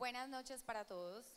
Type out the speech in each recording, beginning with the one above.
Buenas noches para todos.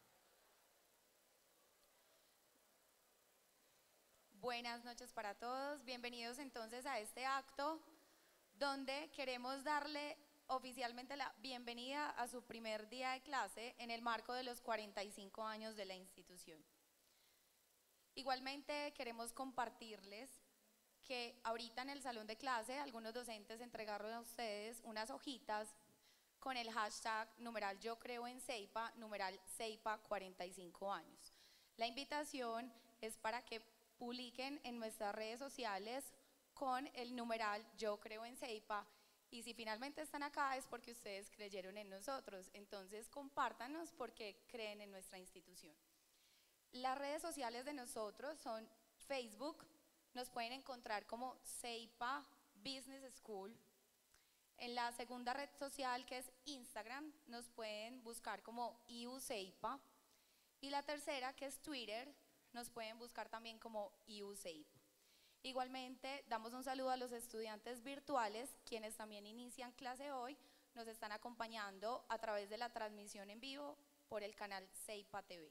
Buenas noches para todos. Bienvenidos entonces a este acto donde queremos darle oficialmente la bienvenida a su primer día de clase en el marco de los 45 años de la institución. Igualmente queremos compartirles que ahorita en el salón de clase algunos docentes entregaron a ustedes unas hojitas con el hashtag numeral yo creo en CEIPA, numeral CEIPA 45 años. La invitación es para que publiquen en nuestras redes sociales con el numeral yo creo en CEIPA, y si finalmente están acá es porque ustedes creyeron en nosotros, entonces compártanos porque creen en nuestra institución. Las redes sociales de nosotros son Facebook, nos pueden encontrar como CEIPA Business School. En la segunda red social, que es Instagram, nos pueden buscar como IUCEIPA. Y la tercera, que es Twitter, nos pueden buscar también como IUCEIPA. Igualmente, damos un saludo a los estudiantes virtuales, quienes también inician clase hoy, nos están acompañando a través de la transmisión en vivo por el canal CEIPA TV.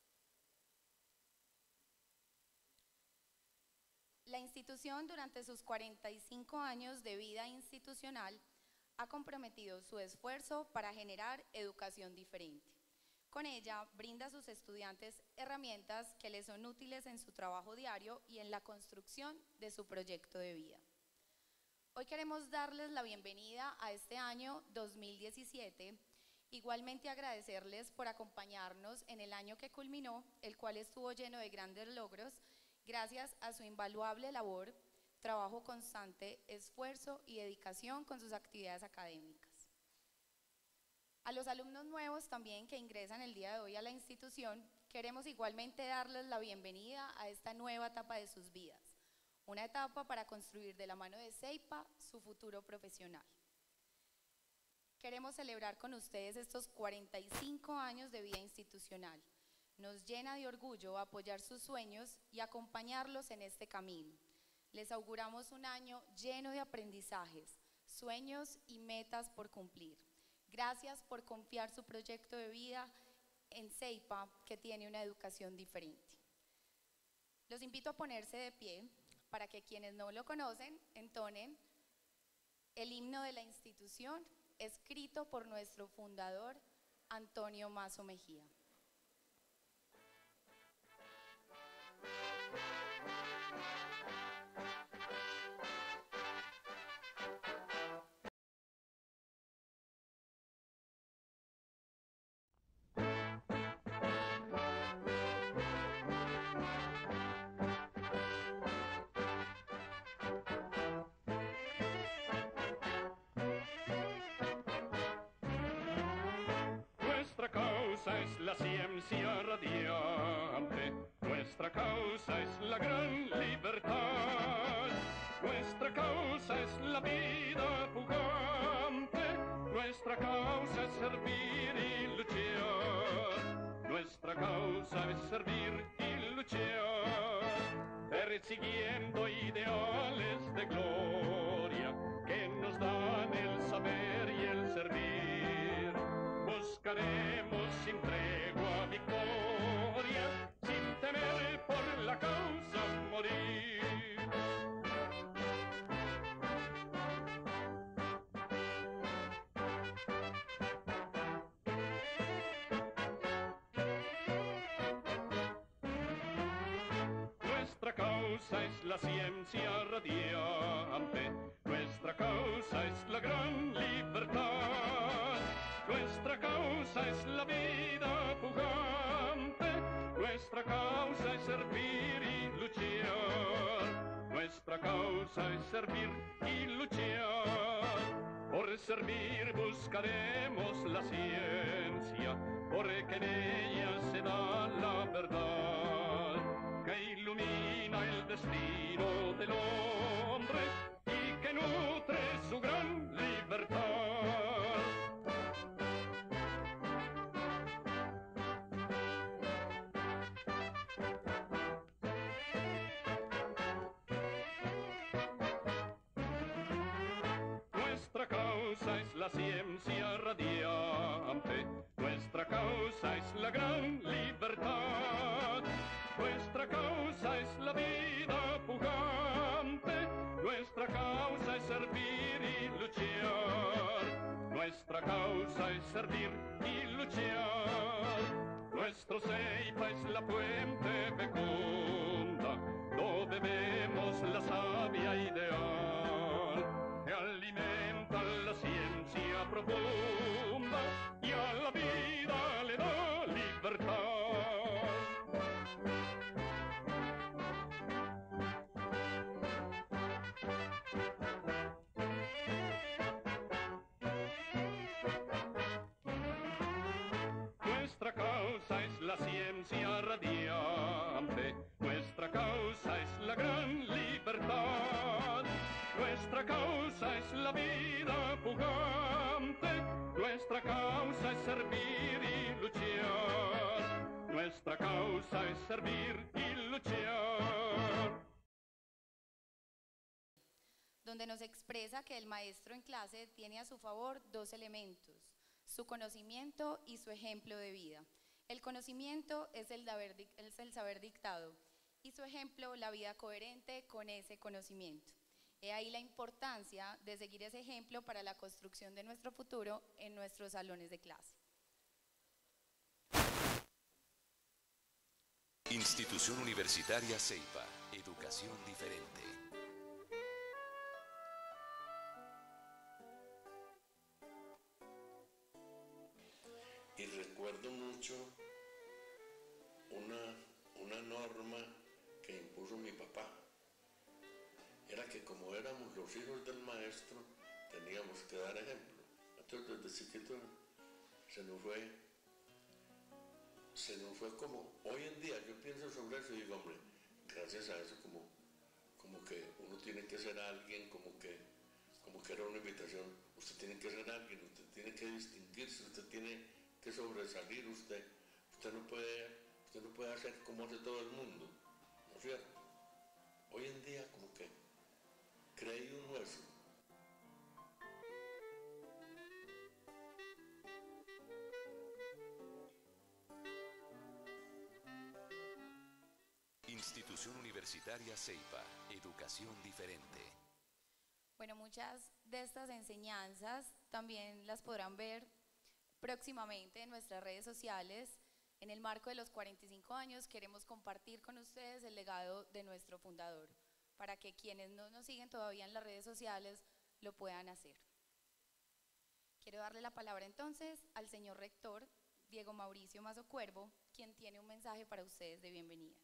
La institución, durante sus 45 años de vida institucional, ha comprometido su esfuerzo para generar educación diferente. Con ella, brinda a sus estudiantes herramientas que les son útiles en su trabajo diario y en la construcción de su proyecto de vida. Hoy queremos darles la bienvenida a este año 2017, igualmente agradecerles por acompañarnos en el año que culminó, el cual estuvo lleno de grandes logros, gracias a su invaluable labor, trabajo constante, esfuerzo y dedicación con sus actividades académicas. A los alumnos nuevos también que ingresan el día de hoy a la institución, queremos igualmente darles la bienvenida a esta nueva etapa de sus vidas, una etapa para construir de la mano de CEIPA su futuro profesional. Queremos celebrar con ustedes estos 45 años de vida institucional. Nos llena de orgullo apoyar sus sueños y acompañarlos en este camino. Les auguramos un año lleno de aprendizajes, sueños y metas por cumplir. Gracias por confiar su proyecto de vida en CEIPA, que tiene una educación diferente. Los invito a ponerse de pie para que quienes no lo conocen entonen el himno de la institución, escrito por nuestro fundador, Antonio Mazo Mejía. Nuestra causa es la ciencia radiante, nuestra causa es la gran libertad, nuestra causa es la vida pujante, nuestra causa es servir y luchar, nuestra causa es servir y luchar, persiguiendo ideales de gloria que nos dan el saber y el servir. Buscaremos sin tregua victoria, sin temer por la causa morir. Nuestra causa es la ciencia radiante, nuestra causa es la gran libertad. Nuestra causa es la vida pujante, nuestra causa es servir y luchar, nuestra causa es servir y luchar. Por servir buscaremos la ciencia, porque en ella se da la verdad, que ilumina el destino del hombre y que nutre su gran libertad. Nuestra causa es la ciencia radiante, causa es la gran libertad. Nuestra causa es la vida pujante. Nuestra causa es servir y luchar. Nuestra causa es servir y luchar. Nuestro Ceipa es la fuente fecunda, donde vemos la savia ideal, que alimenta la ciencia profunda y a la vida le da libertad. Nuestra causa es la ciencia radiante, nuestra causa es la gran libertad, nuestra causa es la vida pujante, nuestra causa es servir y luchar, nuestra causa es servir y luchar. Donde nos expresa que el maestro en clase tiene a su favor dos elementos: su conocimiento y su ejemplo de vida. El conocimiento es el saber dictado y su ejemplo la vida coherente con ese conocimiento. He ahí la importancia de seguir ese ejemplo para la construcción de nuestro futuro en nuestros salones de clase. Institución Universitaria Ceipa, educación diferente. Y recuerdo mucho una norma que impuso mi papá. Era que como éramos los hijos del maestro, teníamos que dar ejemplo. Entonces desde chiquito se nos fue como, hoy en día yo pienso sobre eso y digo, hombre, gracias a eso como que uno tiene que ser alguien, como que era una invitación, usted tiene que ser alguien, usted tiene que distinguirse, usted tiene que sobresalir, usted no puede hacer como hace todo el mundo, ¿no es cierto? Hoy en día como que cree uno eso. Institución Universitaria Ceipa, educación diferente. Bueno, muchas de estas enseñanzas también las podrán ver próximamente en nuestras redes sociales. En el marco de los 45 años queremos compartir con ustedes el legado de nuestro fundador, para que quienes no nos siguen todavía en las redes sociales lo puedan hacer. Quiero darle la palabra entonces al señor rector Diego Mauricio Mazo Cuervo, quien tiene un mensaje para ustedes de bienvenida.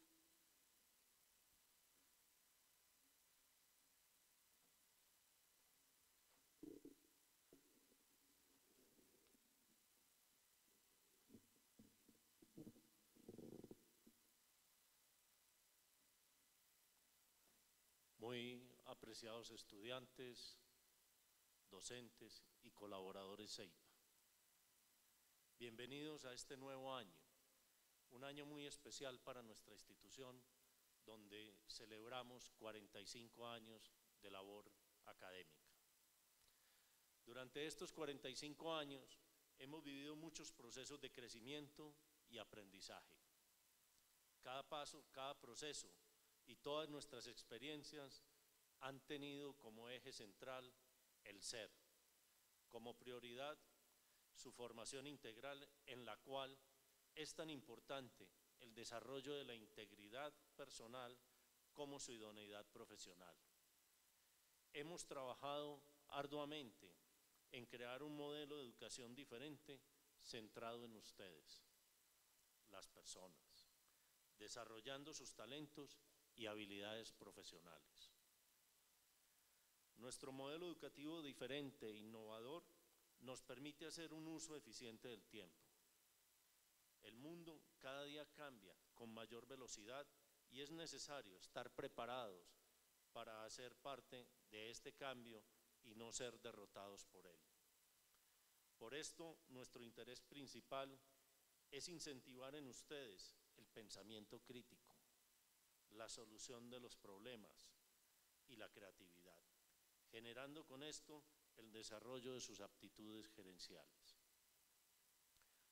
Muy apreciados estudiantes, docentes y colaboradores Ceipa. Bienvenidos a este nuevo año, un año muy especial para nuestra institución, donde celebramos 45 años de labor académica. Durante estos 45 años hemos vivido muchos procesos de crecimiento y aprendizaje. Cada paso, cada proceso y todas nuestras experiencias han tenido como eje central el ser, como prioridad su formación integral, en la cual es tan importante el desarrollo de la integridad personal como su idoneidad profesional. Hemos trabajado arduamente en crear un modelo de educación diferente centrado en ustedes, las personas, desarrollando sus talentos y habilidades profesionales. Nuestro modelo educativo diferente e innovador nos permite hacer un uso eficiente del tiempo. El mundo cada día cambia con mayor velocidad y es necesario estar preparados para hacer parte de este cambio y no ser derrotados por él. Por esto, nuestro interés principal es incentivar en ustedes el pensamiento crítico, la solución de los problemas y la creatividad, generando con esto el desarrollo de sus aptitudes gerenciales.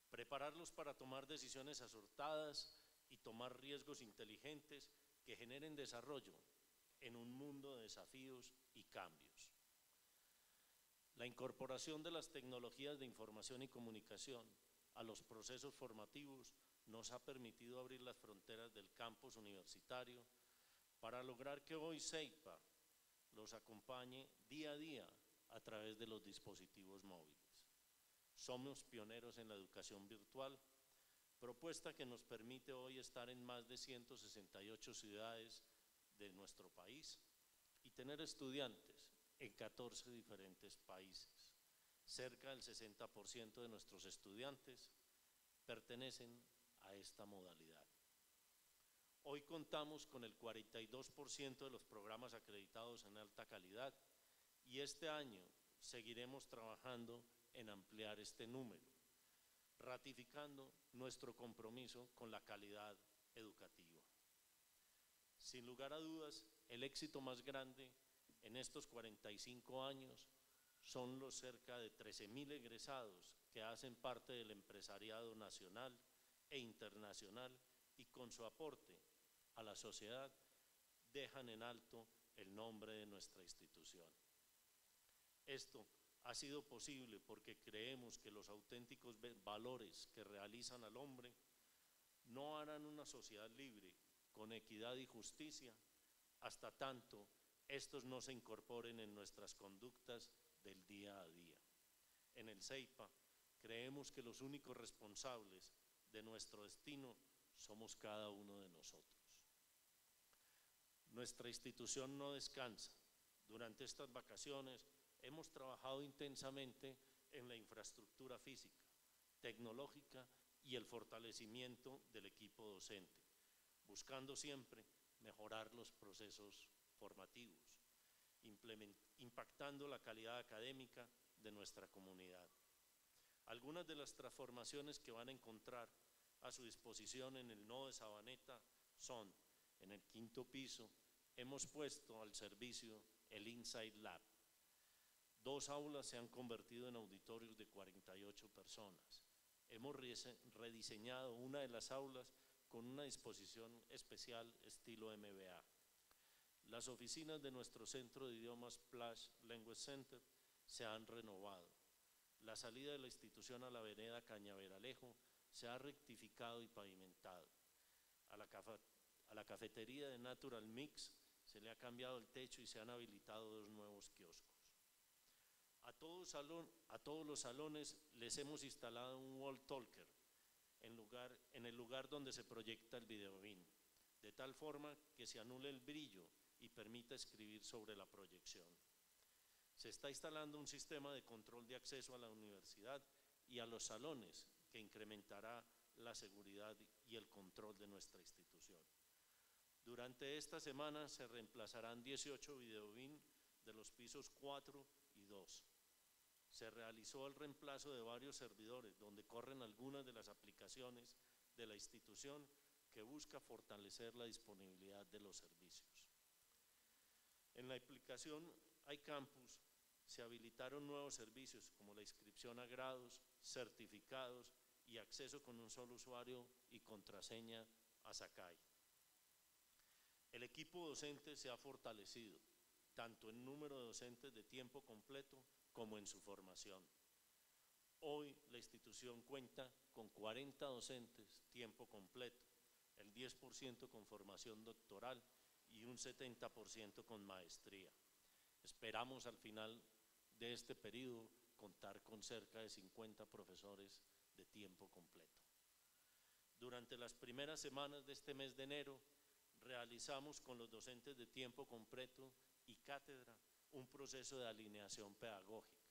prepararlos para tomar decisiones acertadas y tomar riesgos inteligentes que generen desarrollo en un mundo de desafíos y cambios. La incorporación de las tecnologías de información y comunicación a los procesos formativos nos ha permitido abrir las fronteras del campus universitario para lograr que hoy CEIPA los acompañe día a día a través de los dispositivos móviles. Somos pioneros en la educación virtual, propuesta que nos permite hoy estar en más de 168 ciudades de nuestro país y tener estudiantes en 14 diferentes países. Cerca del 60% de nuestros estudiantes pertenecen a esta modalidad. Hoy contamos con el 42% de los programas acreditados en alta calidad y este año seguiremos trabajando en ampliar este número, ratificando nuestro compromiso con la calidad educativa. Sin lugar a dudas, el éxito más grande en estos 45 años son los cerca de 13.000 egresados que hacen parte del empresariado nacional e internacional y con su aporte a la sociedad dejan en alto el nombre de nuestra institución. Esto ha sido posible porque creemos que los auténticos valores que realizan al hombre no harán una sociedad libre, con equidad y justicia, hasta tanto estos no se incorporen en nuestras conductas del día a día. En el CEIPA creemos que los únicos responsables de nuestro destino somos cada uno de nosotros. Nuestra institución no descansa. Durante estas vacaciones hemos trabajado intensamente en la infraestructura física, tecnológica y el fortalecimiento del equipo docente, buscando siempre mejorar los procesos formativos, impactando la calidad académica de nuestra comunidad. Algunas de las transformaciones que van a encontrar a su disposición en el nodo de Sabaneta son: en el 5º piso hemos puesto al servicio el Insight Lab. 2 aulas se han convertido en auditorios de 48 personas. Hemos rediseñado una de las aulas con una disposición especial estilo MBA. Las oficinas de nuestro centro de idiomas Splash Language Center se han renovado. La salida de la institución a la vereda Cañaveralejo se ha rectificado y pavimentado. A la cafetería de Natural Mix se le ha cambiado el techo y se han habilitado 2 nuevos kioscos. A todos los salones les hemos instalado un wall talker en el lugar donde se proyecta el videobeam, de tal forma que se anule el brillo y permita escribir sobre la proyección. Se está instalando un sistema de control de acceso a la universidad y a los salones que incrementará la seguridad y el control de nuestra institución. Durante esta semana se reemplazarán 18 videobeam de los pisos 4 y 2. Se realizó el reemplazo de varios servidores donde corren algunas de las aplicaciones de la institución que busca fortalecer la disponibilidad de los servicios. En la aplicación iCampus se habilitaron nuevos servicios como la inscripción a grados, certificados y acceso con un solo usuario y contraseña a Sakai. El equipo docente se ha fortalecido, tanto en número de docentes de tiempo completo como en su formación. Hoy la institución cuenta con 40 docentes tiempo completo, el 10% con formación doctoral y un 70% con maestría. Esperamos al final de este periodo contar con cerca de 50 profesores de tiempo completo. Durante las primeras semanas de este mes de enero, realizamos con los docentes de tiempo completo y cátedra un proceso de alineación pedagógica,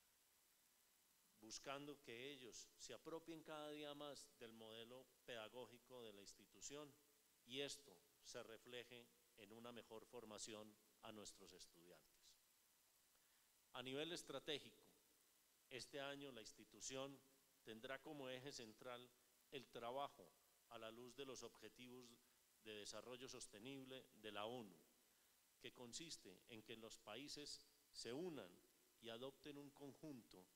buscando que ellos se apropien cada día más del modelo pedagógico de la institución y esto se refleje en una mejor formación a nuestros estudiantes. A nivel estratégico, este año la institución tendrá como eje central el trabajo a la luz de los objetivos de desarrollo sostenible de la ONU, que consiste en que los países se unan y adopten un conjunto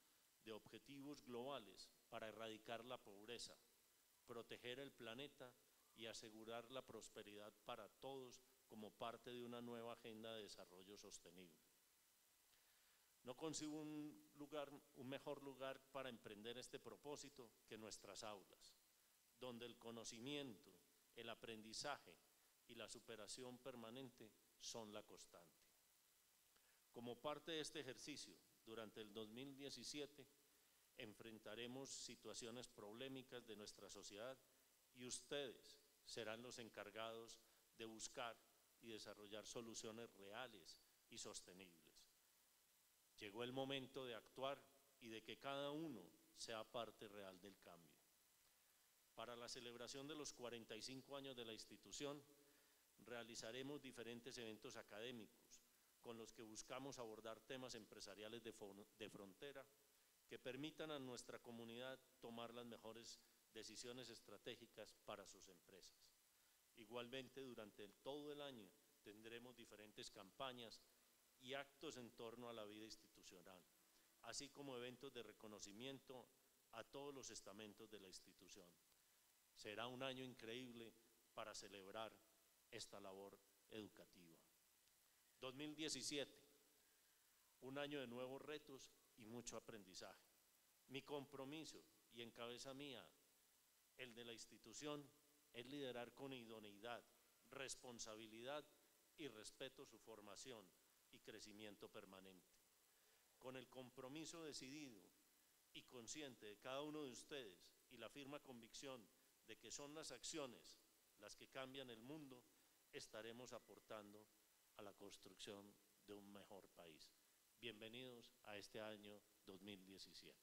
de objetivos globales para erradicar la pobreza, proteger el planeta y asegurar la prosperidad para todos como parte de una nueva agenda de desarrollo sostenible. No consigo un mejor lugar para emprender este propósito que nuestras aulas, donde el conocimiento, el aprendizaje y la superación permanente son la constante. Como parte de este ejercicio, durante el 2017 enfrentaremos situaciones problemáticas de nuestra sociedad y ustedes serán los encargados de buscar y desarrollar soluciones reales y sostenibles. Llegó el momento de actuar y de que cada uno sea parte real del cambio. Para la celebración de los 45 años de la institución, realizaremos diferentes eventos académicos con los que buscamos abordar temas empresariales de frontera que permitan a nuestra comunidad tomar las mejores decisiones estratégicas para sus empresas. Igualmente, durante todo el año tendremos diferentes campañas y actos en torno a la vida institucional, así como eventos de reconocimiento a todos los estamentos de la institución. Será un año increíble para celebrar esta labor educativa. 2017, un año de nuevos retos y mucho aprendizaje. Mi compromiso, y en cabeza mía, el de la institución, es liderar con idoneidad, responsabilidad y respeto su formación y crecimiento permanente. Con el compromiso decidido y consciente de cada uno de ustedes y la firme convicción de que son las acciones las que cambian el mundo, estaremos aportando a la construcción de un mejor país. Bienvenidos a este año 2017.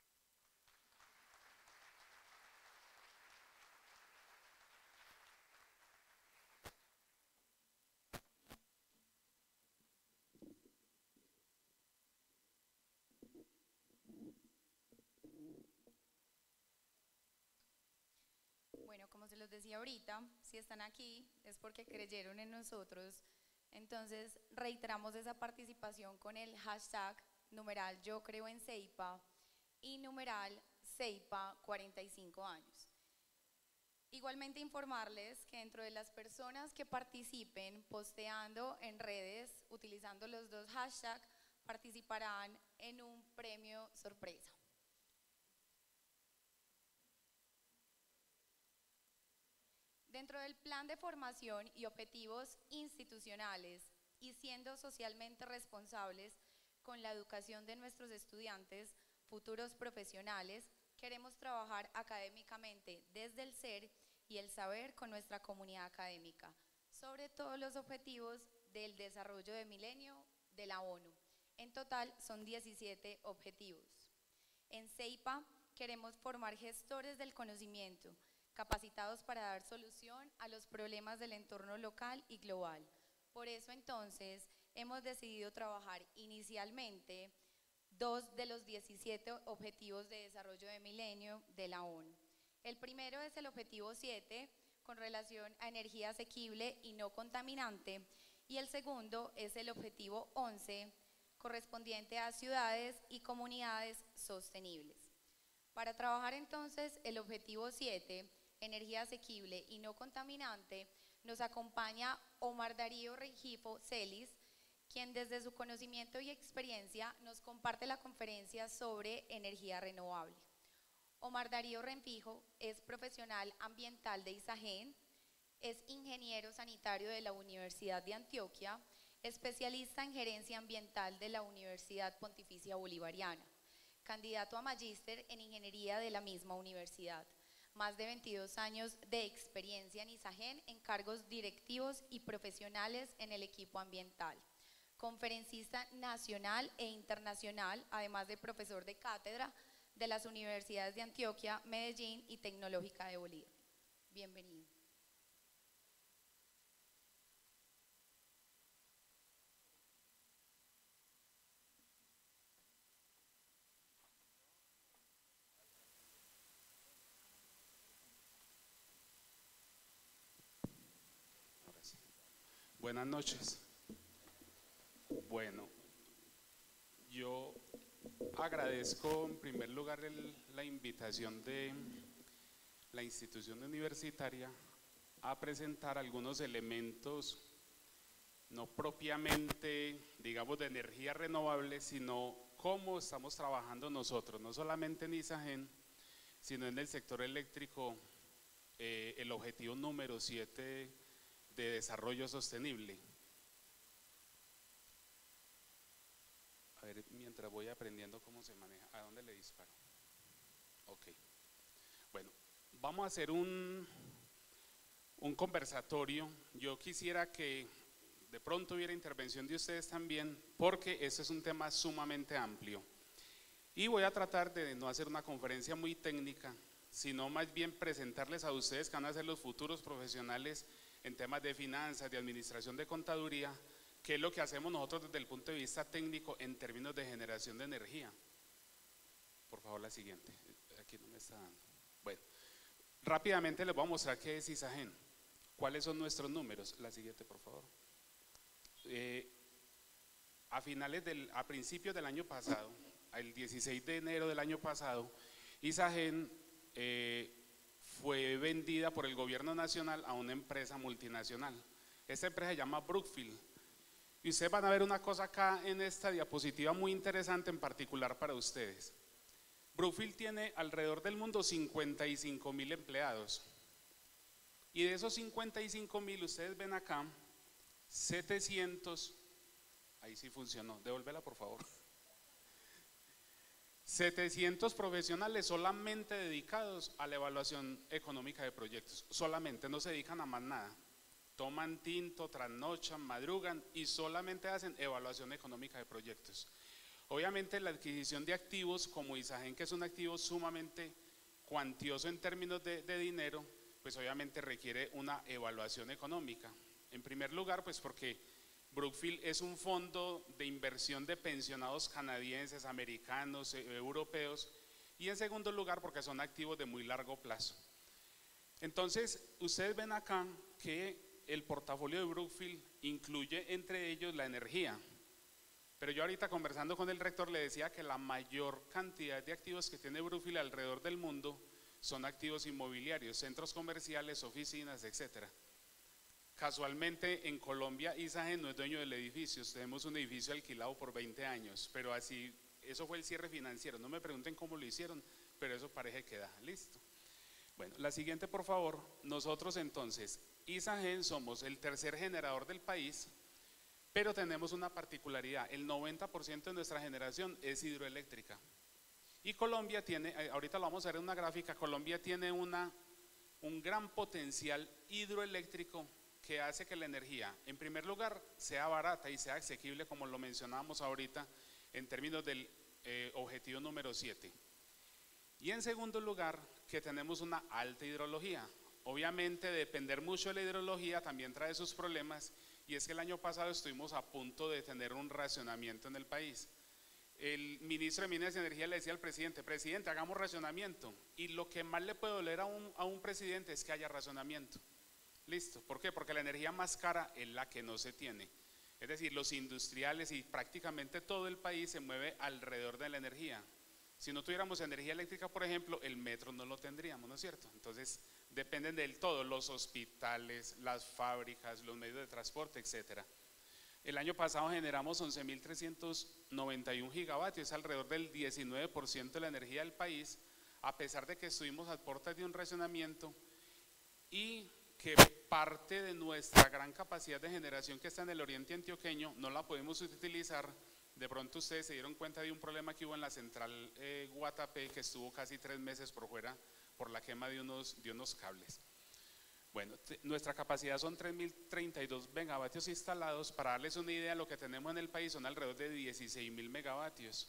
Bueno, como se los decía ahorita, si están aquí es porque creyeron en nosotros. Entonces reiteramos esa participación con el hashtag numeral Yo Creo en CEIPA y numeral CEIPA 45 años. Igualmente informarles que dentro de las personas que participen posteando en redes utilizando los dos hashtags participarán en un premio sorpresa. Dentro del plan de formación y objetivos institucionales y siendo socialmente responsables con la educación de nuestros estudiantes, futuros profesionales, queremos trabajar académicamente desde el ser y el saber con nuestra comunidad académica, sobre todos los objetivos del desarrollo de milenio de la ONU. En total son 17 objetivos. En CEIPA queremos formar gestores del conocimiento, capacitados para dar solución a los problemas del entorno local y global. Por eso entonces hemos decidido trabajar inicialmente 2 de los 17 objetivos de desarrollo de milenio de la ONU. El primero es el objetivo 7 con relación a energía asequible y no contaminante y el segundo es el objetivo 11 correspondiente a ciudades y comunidades sostenibles. Para trabajar entonces el objetivo 7, energía asequible y no contaminante, nos acompaña Omar Darío Rengifo Celis, quien desde su conocimiento y experiencia nos comparte la conferencia sobre energía renovable. Omar Darío Rengifo es profesional ambiental de ISAGEN, es ingeniero sanitario de la Universidad de Antioquia, especialista en gerencia ambiental de la Universidad Pontificia Bolivariana, candidato a magíster en ingeniería de la misma universidad, más de 22 años de experiencia en ISAGEN en cargos directivos y profesionales en el equipo ambiental, conferencista nacional e internacional, además de profesor de cátedra de las universidades de Antioquia, Medellín y Tecnológica de Bolívar. Bienvenido. Buenas noches. Bueno, yo Agradezco en primer lugar la invitación de la institución universitaria a presentar algunos elementos no propiamente, digamos, de energía renovable, sino cómo estamos trabajando nosotros, no solamente en ISAGEN, sino en el sector eléctrico, el objetivo número 7 de desarrollo sostenible. A ver, mientras voy aprendiendo cómo se maneja, ¿a dónde le disparo? Ok. Bueno, vamos a hacer un conversatorio. Yo quisiera que de pronto hubiera intervención de ustedes también, porque este es un tema sumamente amplio. Y voy a tratar de no hacer una conferencia muy técnica, sino más bien presentarles a ustedes que van a ser los futuros profesionales en temas de finanzas, de administración, de contaduría, qué es lo que hacemos nosotros desde el punto de vista técnico en términos de generación de energía. Por favor, la siguiente. Aquí no me está dando. Bueno, rápidamente les voy a mostrar qué es ISAGEN, cuáles son nuestros números. La siguiente, por favor. A principios del año pasado, el 16 de enero del año pasado, ISAGEN fue vendida por el gobierno nacional a una empresa multinacional. Esta empresa se llama Brookfield. Y ustedes van a ver una cosa acá en esta diapositiva muy interesante, en particular para ustedes. Brookfield tiene alrededor del mundo 55.000 empleados. Y de esos 55.000, ustedes ven acá, 700, ahí sí funcionó, devuélvela por favor. 700 profesionales solamente dedicados a la evaluación económica de proyectos, solamente, no se dedican a más nada. Toman tinto, trasnochan, madrugan y solamente hacen evaluación económica de proyectos. Obviamente la adquisición de activos como ISAGEN, que es un activo sumamente cuantioso en términos de dinero, pues obviamente requiere una evaluación económica. En primer lugar, pues porque Brookfield es un fondo de inversión de pensionados canadienses, americanos, europeos, y en segundo lugar porque son activos de muy largo plazo. Entonces, ustedes ven acá que el portafolio de Brookfield incluye entre ellos la energía, pero yo ahorita conversando con el rector le decía que la mayor cantidad de activos que tiene Brookfield alrededor del mundo son activos inmobiliarios, centros comerciales, oficinas, etcétera. Casualmente en Colombia ISAGEN no es dueño del edificio, tenemos un edificio alquilado por 20 años, pero así, eso fue el cierre financiero, no me pregunten cómo lo hicieron, pero eso parece que da, listo. Bueno, la siguiente por favor. Nosotros entonces, ISAGEN somos el tercer generador del país, pero tenemos una particularidad, el 90% de nuestra generación es hidroeléctrica. Y Colombia tiene, ahorita lo vamos a ver en una gráfica, Colombia tiene un gran potencial hidroeléctrico que hace que la energía, en primer lugar, sea barata y sea asequible, como lo mencionábamos ahorita, en términos del objetivo número 7. Y en segundo lugar, que tenemos una alta hidrología. Obviamente, depender mucho de la hidrología también trae sus problemas, y es que el año pasado estuvimos a punto de tener un racionamiento en el país. El ministro de Minas y Energía le decía al presidente, presidente, hagamos racionamiento, y lo que más le puede doler a un presidente es que haya racionamiento. Listo, ¿por qué? Porque la energía más cara es la que no se tiene. Es decir, los industriales y prácticamente todo el país se mueve alrededor de la energía. Si no tuviéramos energía eléctrica, por ejemplo, el metro no lo tendríamos, ¿no es cierto? Entonces, dependen del todo, los hospitales, las fábricas, los medios de transporte, etcétera. El año pasado generamos 11.391 gigavatios, alrededor del 19% de la energía del país, a pesar de que estuvimos a puertas de un racionamiento y que parte de nuestra gran capacidad de generación que está en el oriente antioqueño no la podemos utilizar. De pronto ustedes se dieron cuenta de un problema que hubo en la central Guatapé, que estuvo casi 3 meses por fuera por la quema de unos cables. Bueno, nuestra capacidad son 3.032 megavatios instalados. Para darles una idea, lo que tenemos en el país son alrededor de 16.000 megavatios.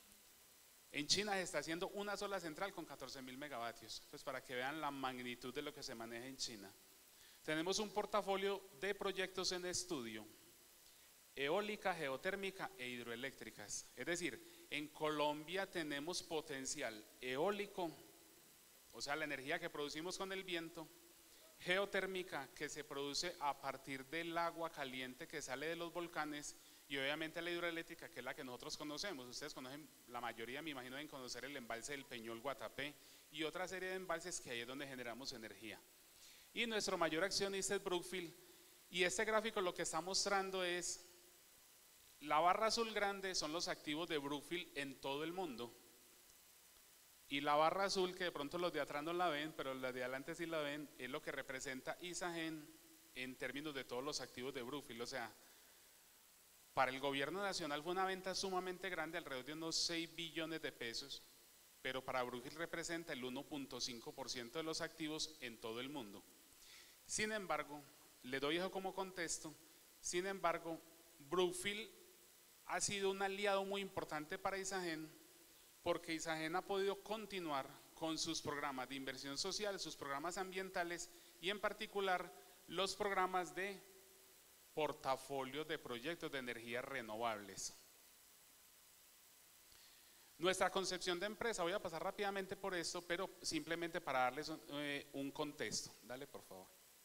En China se está haciendo una sola central con 14.000 megavatios, pues para que vean la magnitud de lo que se maneja en China. Tenemos un portafolio de proyectos en estudio, eólica, geotérmica e hidroeléctricas. Es decir, en Colombia tenemos potencial eólico, o sea, la energía que producimos con el viento, geotérmica, que se produce a partir del agua caliente que sale de los volcanes, y obviamente la hidroeléctrica, que es la que nosotros conocemos. Ustedes conocen, la mayoría me imagino deben conocer el embalse del Peñol Guatapé y otra serie de embalses que ahí es donde generamos energía. Y nuestro mayor accionista es Brookfield, y este gráfico lo que está mostrando es, la barra azul grande son los activos de Brookfield en todo el mundo, y la barra azul, que de pronto los de atrás no la ven, pero los de adelante sí la ven, es lo que representa Isagen en términos de todos los activos de Brookfield. O sea, para el gobierno nacional fue una venta sumamente grande, alrededor de unos 6 billones de pesos, pero para Brookfield representa el 1.5% de los activos en todo el mundo. Sin embargo, le doy eso como contexto, sin embargo, Brookfield ha sido un aliado muy importante para Isagen, porque Isagen ha podido continuar con sus programas de inversión social, sus programas ambientales y en particular los programas de portafolio de proyectos de energías renovables. Nuestra concepción de empresa, voy a pasar rápidamente por esto, pero simplemente para darles un contexto. Dale, por favor.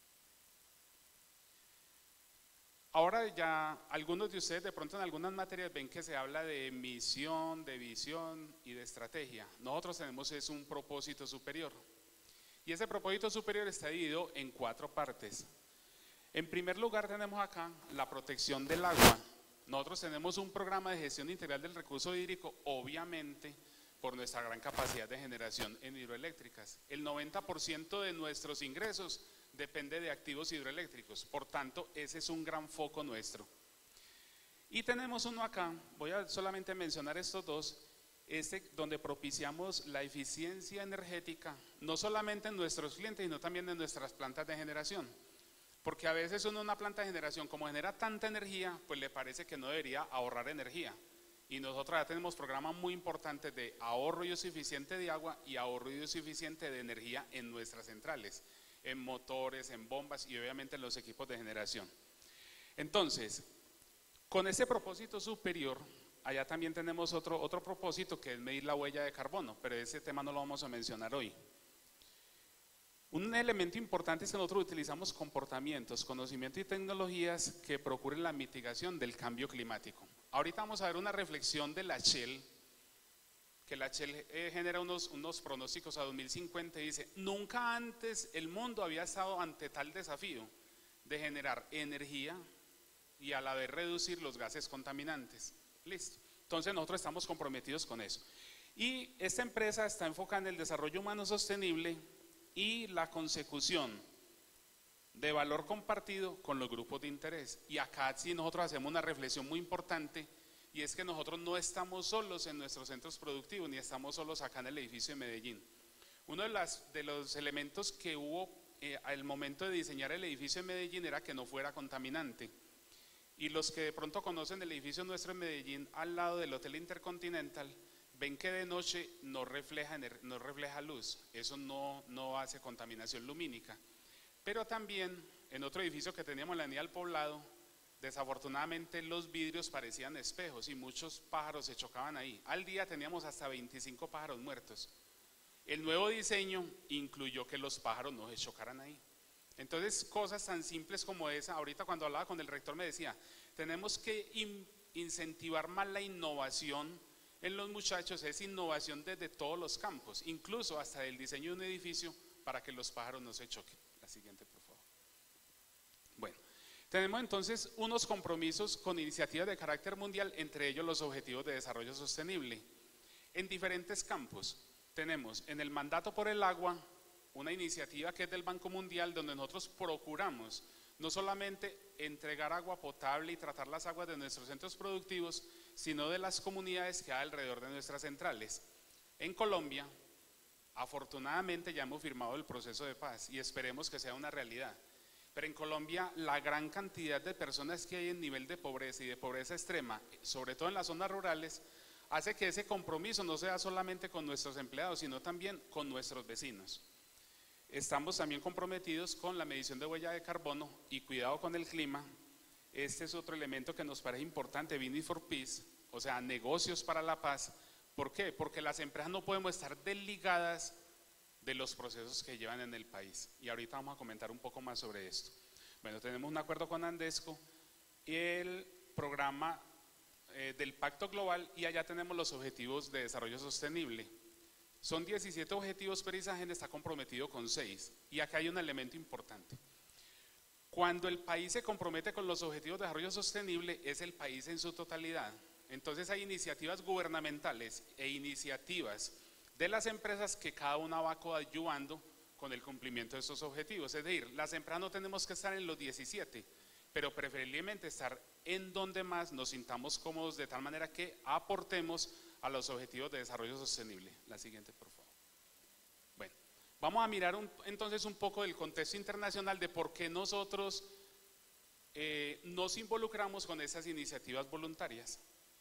Ahora ya algunos de ustedes de pronto en algunas materias ven que se habla de misión, de visión y de estrategia. Nosotros tenemos es un propósito superior. Y ese propósito superior está dividido en 4 partes. En primer lugar tenemos acá la protección del agua. Nosotros tenemos un programa de gestión integral del recurso hídrico, obviamente por nuestra gran capacidad de generación en hidroeléctricas. El 90% de nuestros ingresos depende de activos hidroeléctricos, por tanto ese es un gran foco nuestro. Y tenemos uno acá, voy a solamente mencionar estos dos, donde propiciamos la eficiencia energética, no solamente en nuestros clientes, sino también en nuestras plantas de generación. Porque a veces uno en una planta de generación, como genera tanta energía, pues le parece que no debería ahorrar energía. Y nosotros ya tenemos programas muy importantes de ahorro y uso eficiente de agua y ahorro y uso eficiente de energía en nuestras centrales, en motores, en bombas y obviamente en los equipos de generación. Entonces, con ese propósito superior, allá también tenemos otro propósito que es medir la huella de carbono, pero ese tema no lo vamos a mencionar hoy. Un elemento importante es que nosotros utilizamos comportamientos, conocimiento y tecnologías que procuren la mitigación del cambio climático. Ahorita vamos a ver una reflexión de la Shell, que la Shell genera unos pronósticos a 2050 y dice, nunca antes el mundo había estado ante tal desafío de generar energía y a la vez reducir los gases contaminantes. Listo. Entonces nosotros estamos comprometidos con eso. Y esta empresa está enfocada en el desarrollo humano sostenible y la consecución de valor compartido con los grupos de interés. Y acá sí nosotros hacemos una reflexión muy importante, y es que nosotros no estamos solos en nuestros centros productivos, ni estamos solos acá en el edificio de Medellín. Uno de los elementos que hubo al momento de diseñar el edificio de Medellín era que no fuera contaminante. Y los que de pronto conocen el edificio nuestro en Medellín, al lado del Hotel Intercontinental, ven que de noche no refleja luz, eso no hace contaminación lumínica. Pero también en otro edificio que teníamos en la Avenida del Poblado, desafortunadamente los vidrios parecían espejos y muchos pájaros se chocaban ahí. Al día teníamos hasta 25 pájaros muertos. El nuevo diseño incluyó que los pájaros no se chocaran ahí. Entonces, cosas tan simples como esa, ahorita cuando hablaba con el rector me decía, tenemos que incentivar más la innovación en los muchachos, es innovación desde todos los campos, incluso hasta el diseño de un edificio para que los pájaros no se choquen. La siguiente, por favor. Bueno, tenemos entonces unos compromisos con iniciativas de carácter mundial, entre ellos los Objetivos de Desarrollo Sostenible. En diferentes campos, tenemos en el mandato por el agua, una iniciativa que es del Banco Mundial, donde nosotros procuramos no solamente entregar agua potable y tratar las aguas de nuestros centros productivos, sino de las comunidades que hay alrededor de nuestras centrales. En Colombia, afortunadamente ya hemos firmado el proceso de paz y esperemos que sea una realidad. Pero en Colombia la gran cantidad de personas que hay en nivel de pobreza y de pobreza extrema, sobre todo en las zonas rurales, hace que ese compromiso no sea solamente con nuestros empleados, sino también con nuestros vecinos. Estamos también comprometidos con la medición de huella de carbono y cuidado con el clima. Este es otro elemento que nos parece importante, Business for Peace, o sea, negocios para la paz. ¿Por qué? Porque las empresas no podemos estar desligadas de los procesos que llevan en el país. Y ahorita vamos a comentar un poco más sobre esto. Bueno, tenemos un acuerdo con Andesco y el programa del Pacto Global y allá tenemos los Objetivos de Desarrollo Sostenible. Son 17 objetivos, pero Isagen está comprometido con 6. Y acá hay un elemento importante. Cuando el país se compromete con los Objetivos de Desarrollo Sostenible, es el país en su totalidad. Entonces hay iniciativas gubernamentales e iniciativas de las empresas que cada una va coadyuvando con el cumplimiento de estos objetivos. Es decir, las empresas no tenemos que estar en los 17, pero preferiblemente estar en donde más nos sintamos cómodos, de tal manera que aportemos a los Objetivos de Desarrollo Sostenible. La siguiente, por favor. Bueno, vamos a mirar entonces un poco del contexto internacional de por qué nosotros nos involucramos con esas iniciativas voluntarias.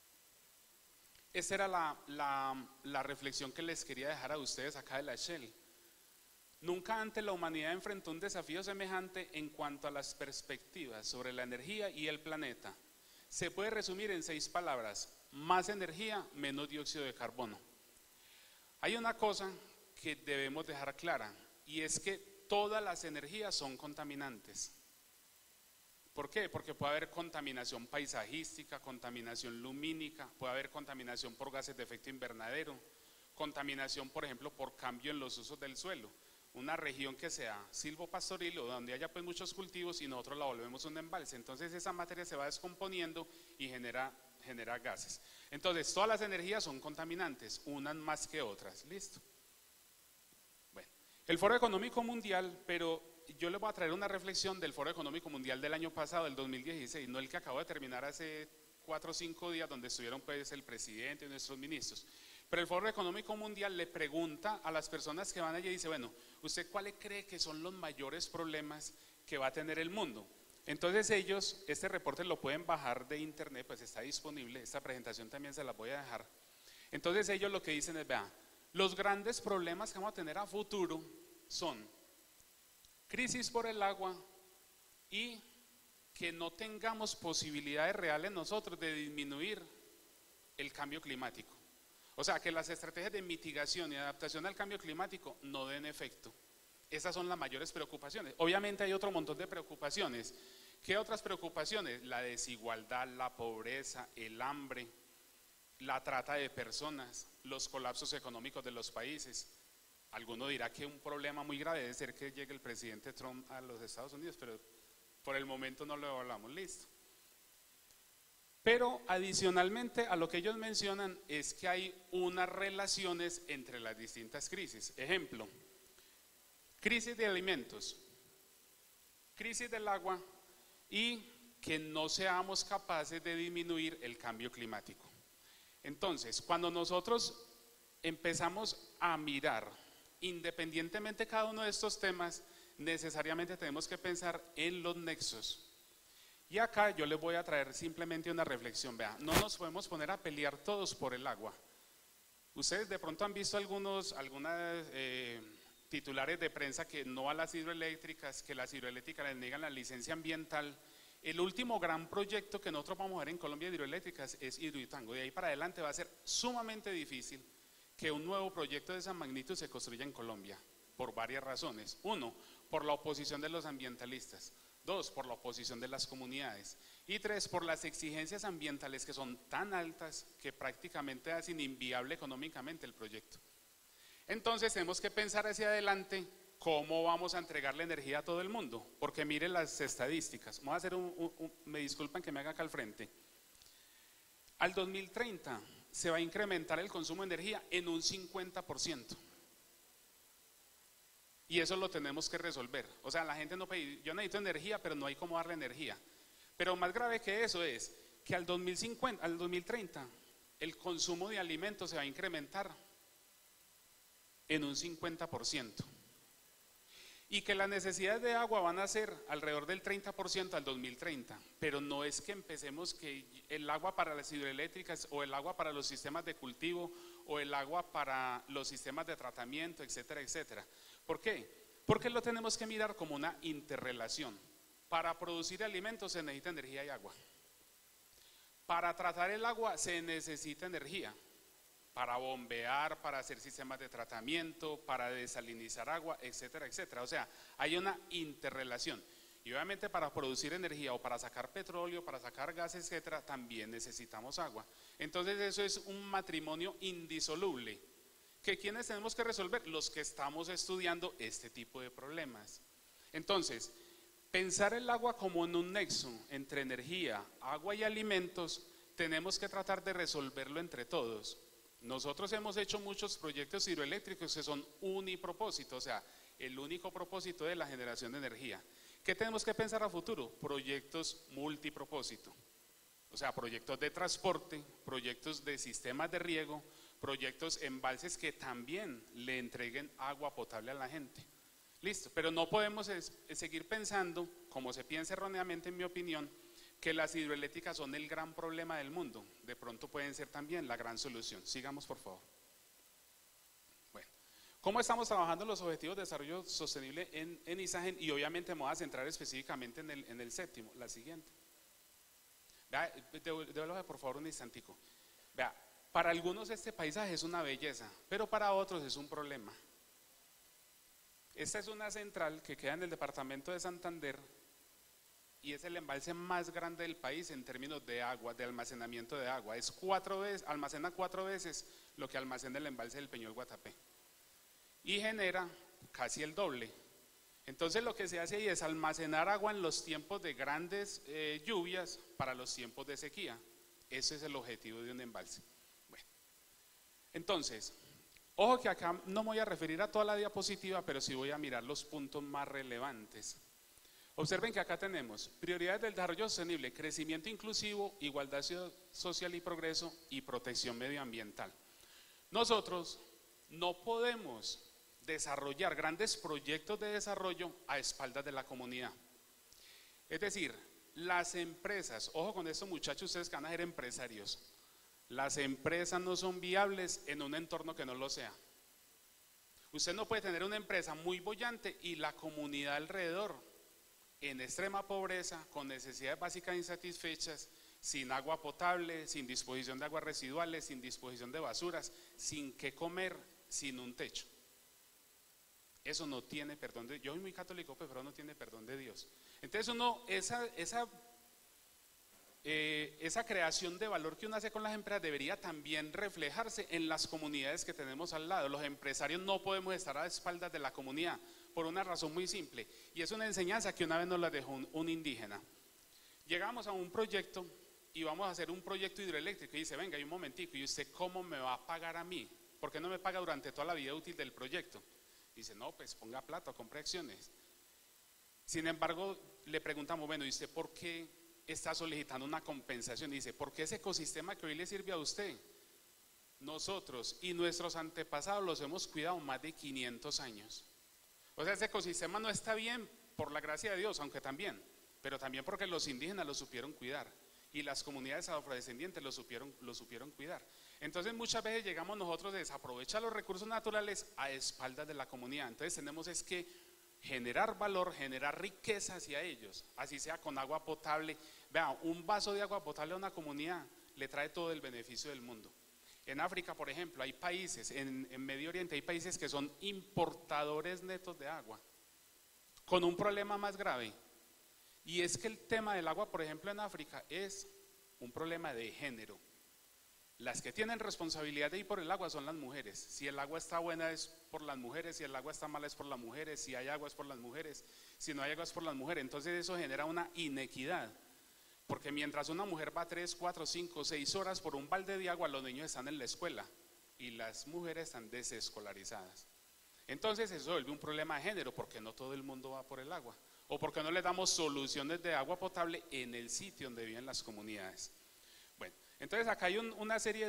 Esta era la reflexión que les quería dejar a ustedes acá de la Shell. Nunca antes la humanidad enfrentó un desafío semejante en cuanto a las perspectivas sobre la energía y el planeta. Se puede resumir en 6 palabras: más energía, menos dióxido de carbono. Hay una cosa que debemos dejar clara, y es que todas las energías son contaminantes. ¿Por qué? Porque puede haber contaminación paisajística, contaminación lumínica, puede haber contaminación por gases de efecto invernadero, contaminación, por ejemplo, por cambio en los usos del suelo. Una región que sea silvopastoril o donde haya pues muchos cultivos y nosotros la volvemos un embalse, entonces esa materia se va descomponiendo y genera gases. Entonces todas las energías son contaminantes, unas más que otras. ¿Listo? Bueno, el Foro Económico Mundial, pero yo les voy a traer una reflexión del Foro Económico Mundial del año pasado, del 2016, no el que acabo de terminar hace 4 o 5 días, donde estuvieron pues el presidente y nuestros ministros. Pero el Foro Económico Mundial le pregunta a las personas que van allí y dice, bueno, ¿usted cuáles cree que son los mayores problemas que va a tener el mundo? Entonces ellos, este reporte lo pueden bajar de internet, pues está disponible, esta presentación también se la voy a dejar. Entonces ellos lo que dicen es, vean, los grandes problemas que vamos a tener a futuro son crisis por el agua y que no tengamos posibilidades reales nosotros de disminuir el cambio climático. O sea, que las estrategias de mitigación y adaptación al cambio climático no den efecto. Esas son las mayores preocupaciones. Obviamente hay otro montón de preocupaciones. ¿Qué otras preocupaciones? La desigualdad, la pobreza, el hambre, la trata de personas, los colapsos económicos de los países. Alguno dirá que un problema muy grave debe ser que llegue el presidente Trump a los Estados Unidos, pero por el momento no lo hablamos, listo. Pero adicionalmente a lo que ellos mencionan es que hay unas relaciones entre las distintas crisis. Ejemplo, crisis de alimentos, crisis del agua y que no seamos capaces de disminuir el cambio climático. Entonces, cuando nosotros empezamos a mirar independientemente cada uno de estos temas, necesariamente tenemos que pensar en los nexos. Y acá yo les voy a traer simplemente una reflexión. Vean, no nos podemos poner a pelear todos por el agua. Ustedes de pronto han visto algunas titulares de prensa que no a las hidroeléctricas, que las hidroeléctricas les niegan la licencia ambiental. El último gran proyecto que nosotros vamos a ver en Colombia de hidroeléctricas es Hidroituango. De ahí para adelante va a ser sumamente difícil que un nuevo proyecto de esa magnitud se construya en Colombia, por varias razones. 1, por la oposición de los ambientalistas. 2, por la oposición de las comunidades. Y 3, por las exigencias ambientales que son tan altas que prácticamente hacen inviable económicamente el proyecto. Entonces tenemos que pensar hacia adelante cómo vamos a entregarle energía a todo el mundo, porque miren las estadísticas. Vamos a hacer me disculpan que me haga acá al frente. Al 2030 se va a incrementar el consumo de energía en un 50%. Y eso lo tenemos que resolver. O sea, la gente no pide, yo necesito energía, pero no hay cómo darle energía. Pero más grave que eso es que al 2030, el consumo de alimentos se va a incrementar en un 50%. Y que las necesidades de agua van a ser alrededor del 30% al 2030. Pero no es que empecemos que el agua para las hidroeléctricas o el agua para los sistemas de cultivo o el agua para los sistemas de tratamiento, etcétera, etcétera. ¿Por qué? Porque lo tenemos que mirar como una interrelación. Para producir alimentos se necesita energía y agua. Para tratar el agua se necesita energía. Para bombear, para hacer sistemas de tratamiento, para desalinizar agua, etcétera, etcétera. O sea, hay una interrelación. Y obviamente para producir energía o para sacar petróleo, para sacar gas, etcétera, también necesitamos agua. Entonces eso es un matrimonio indisoluble. ¿Que quiénes tenemos que resolver? Los que estamos estudiando este tipo de problemas. Entonces, pensar el agua como en un nexo entre energía, agua y alimentos, tenemos que tratar de resolverlo entre todos. Nosotros hemos hecho muchos proyectos hidroeléctricos que son unipropósito, o sea, el único propósito de la generación de energía. ¿Qué tenemos que pensar a futuro? Proyectos multipropósito, o sea, proyectos de transporte, proyectos de sistemas de riego, proyectos embalses que también le entreguen agua potable a la gente. Listo, pero no podemos seguir pensando, como se piensa erróneamente en mi opinión, que las hidroeléctricas son el gran problema del mundo. De pronto pueden ser también la gran solución. Sigamos, por favor. Bueno, ¿cómo estamos trabajando los objetivos de desarrollo sostenible en ISAGEN? Y obviamente me voy a centrar específicamente en el séptimo, la siguiente. Vea, devuélvame por favor un instantico. Vea, para algunos este paisaje es una belleza, pero para otros es un problema. Esta es una central que queda en el departamento de Santander y es el embalse más grande del país en términos de agua, de almacenamiento de agua. Es almacena 4 veces lo que almacena el embalse del Peñol Guatapé y genera casi el doble. Entonces lo que se hace ahí es almacenar agua en los tiempos de grandes lluvias para los tiempos de sequía. Ese es el objetivo de un embalse. Entonces, ojo que acá no me voy a referir a toda la diapositiva, pero sí voy a mirar los puntos más relevantes. Observen que acá tenemos prioridades del desarrollo sostenible, crecimiento inclusivo, igualdad social y progreso y protección medioambiental. Nosotros no podemos desarrollar grandes proyectos de desarrollo a espaldas de la comunidad. Es decir, las empresas, ojo con esto muchachos, ustedes que van a ser empresarios, las empresas no son viables en un entorno que no lo sea. Usted no puede tener una empresa muy boyante y la comunidad alrededor en extrema pobreza, con necesidades básicas insatisfechas, sin agua potable, sin disposición de aguas residuales, sin disposición de basuras, sin qué comer, sin un techo. Eso no tiene perdón de Dios. Yo soy muy católico, pero no tiene perdón de Dios. Entonces esa creación de valor que uno hace con las empresas debería también reflejarse en las comunidades que tenemos al lado. Los empresarios no podemos estar a espaldas de la comunidad por una razón muy simple, y es una enseñanza que una vez nos la dejó un indígena. Llegamos a un proyecto y vamos a hacer un proyecto hidroeléctrico y dice, venga, hay un momentico, ¿y usted cómo me va a pagar a mí? ¿Por qué no me paga durante toda la vida útil del proyecto? Dice, no, pues ponga plata, compre acciones. Sin embargo, le preguntamos, bueno, ¿y usted por qué está solicitando una compensación? Dice, porque ese ecosistema que hoy le sirve a usted, nosotros y nuestros antepasados los hemos cuidado más de 500 años. O sea, ese ecosistema no está bien por la gracia de Dios, aunque también, pero también porque los indígenas lo supieron cuidar y las comunidades afrodescendientes lo supieron cuidar. Entonces muchas veces llegamos nosotros a desaprovechar los recursos naturales a espaldas de la comunidad. Entonces tenemos es que generar valor, generar riqueza hacia ellos, así sea con agua potable. Vean, un vaso de agua potable a una comunidad le trae todo el beneficio del mundo. En África, por ejemplo, hay países, en Medio Oriente hay países que son importadores netos de agua, con un problema más grave, y es que el tema del agua, por ejemplo, en África es un problema de género. Las que tienen responsabilidad de ir por el agua son las mujeres. Si el agua está buena es por las mujeres, si el agua está mala es por las mujeres, si hay agua es por las mujeres, si no hay agua es por las mujeres. Entonces eso genera una inequidad, porque mientras una mujer va 3, 4, 5, 6 horas por un balde de agua, los niños están en la escuela y las mujeres están desescolarizadas. Entonces eso vuelve un problema de género, porque no todo el mundo va por el agua, o porque no le damos soluciones de agua potable en el sitio donde viven las comunidades. Bueno, entonces acá hay una serie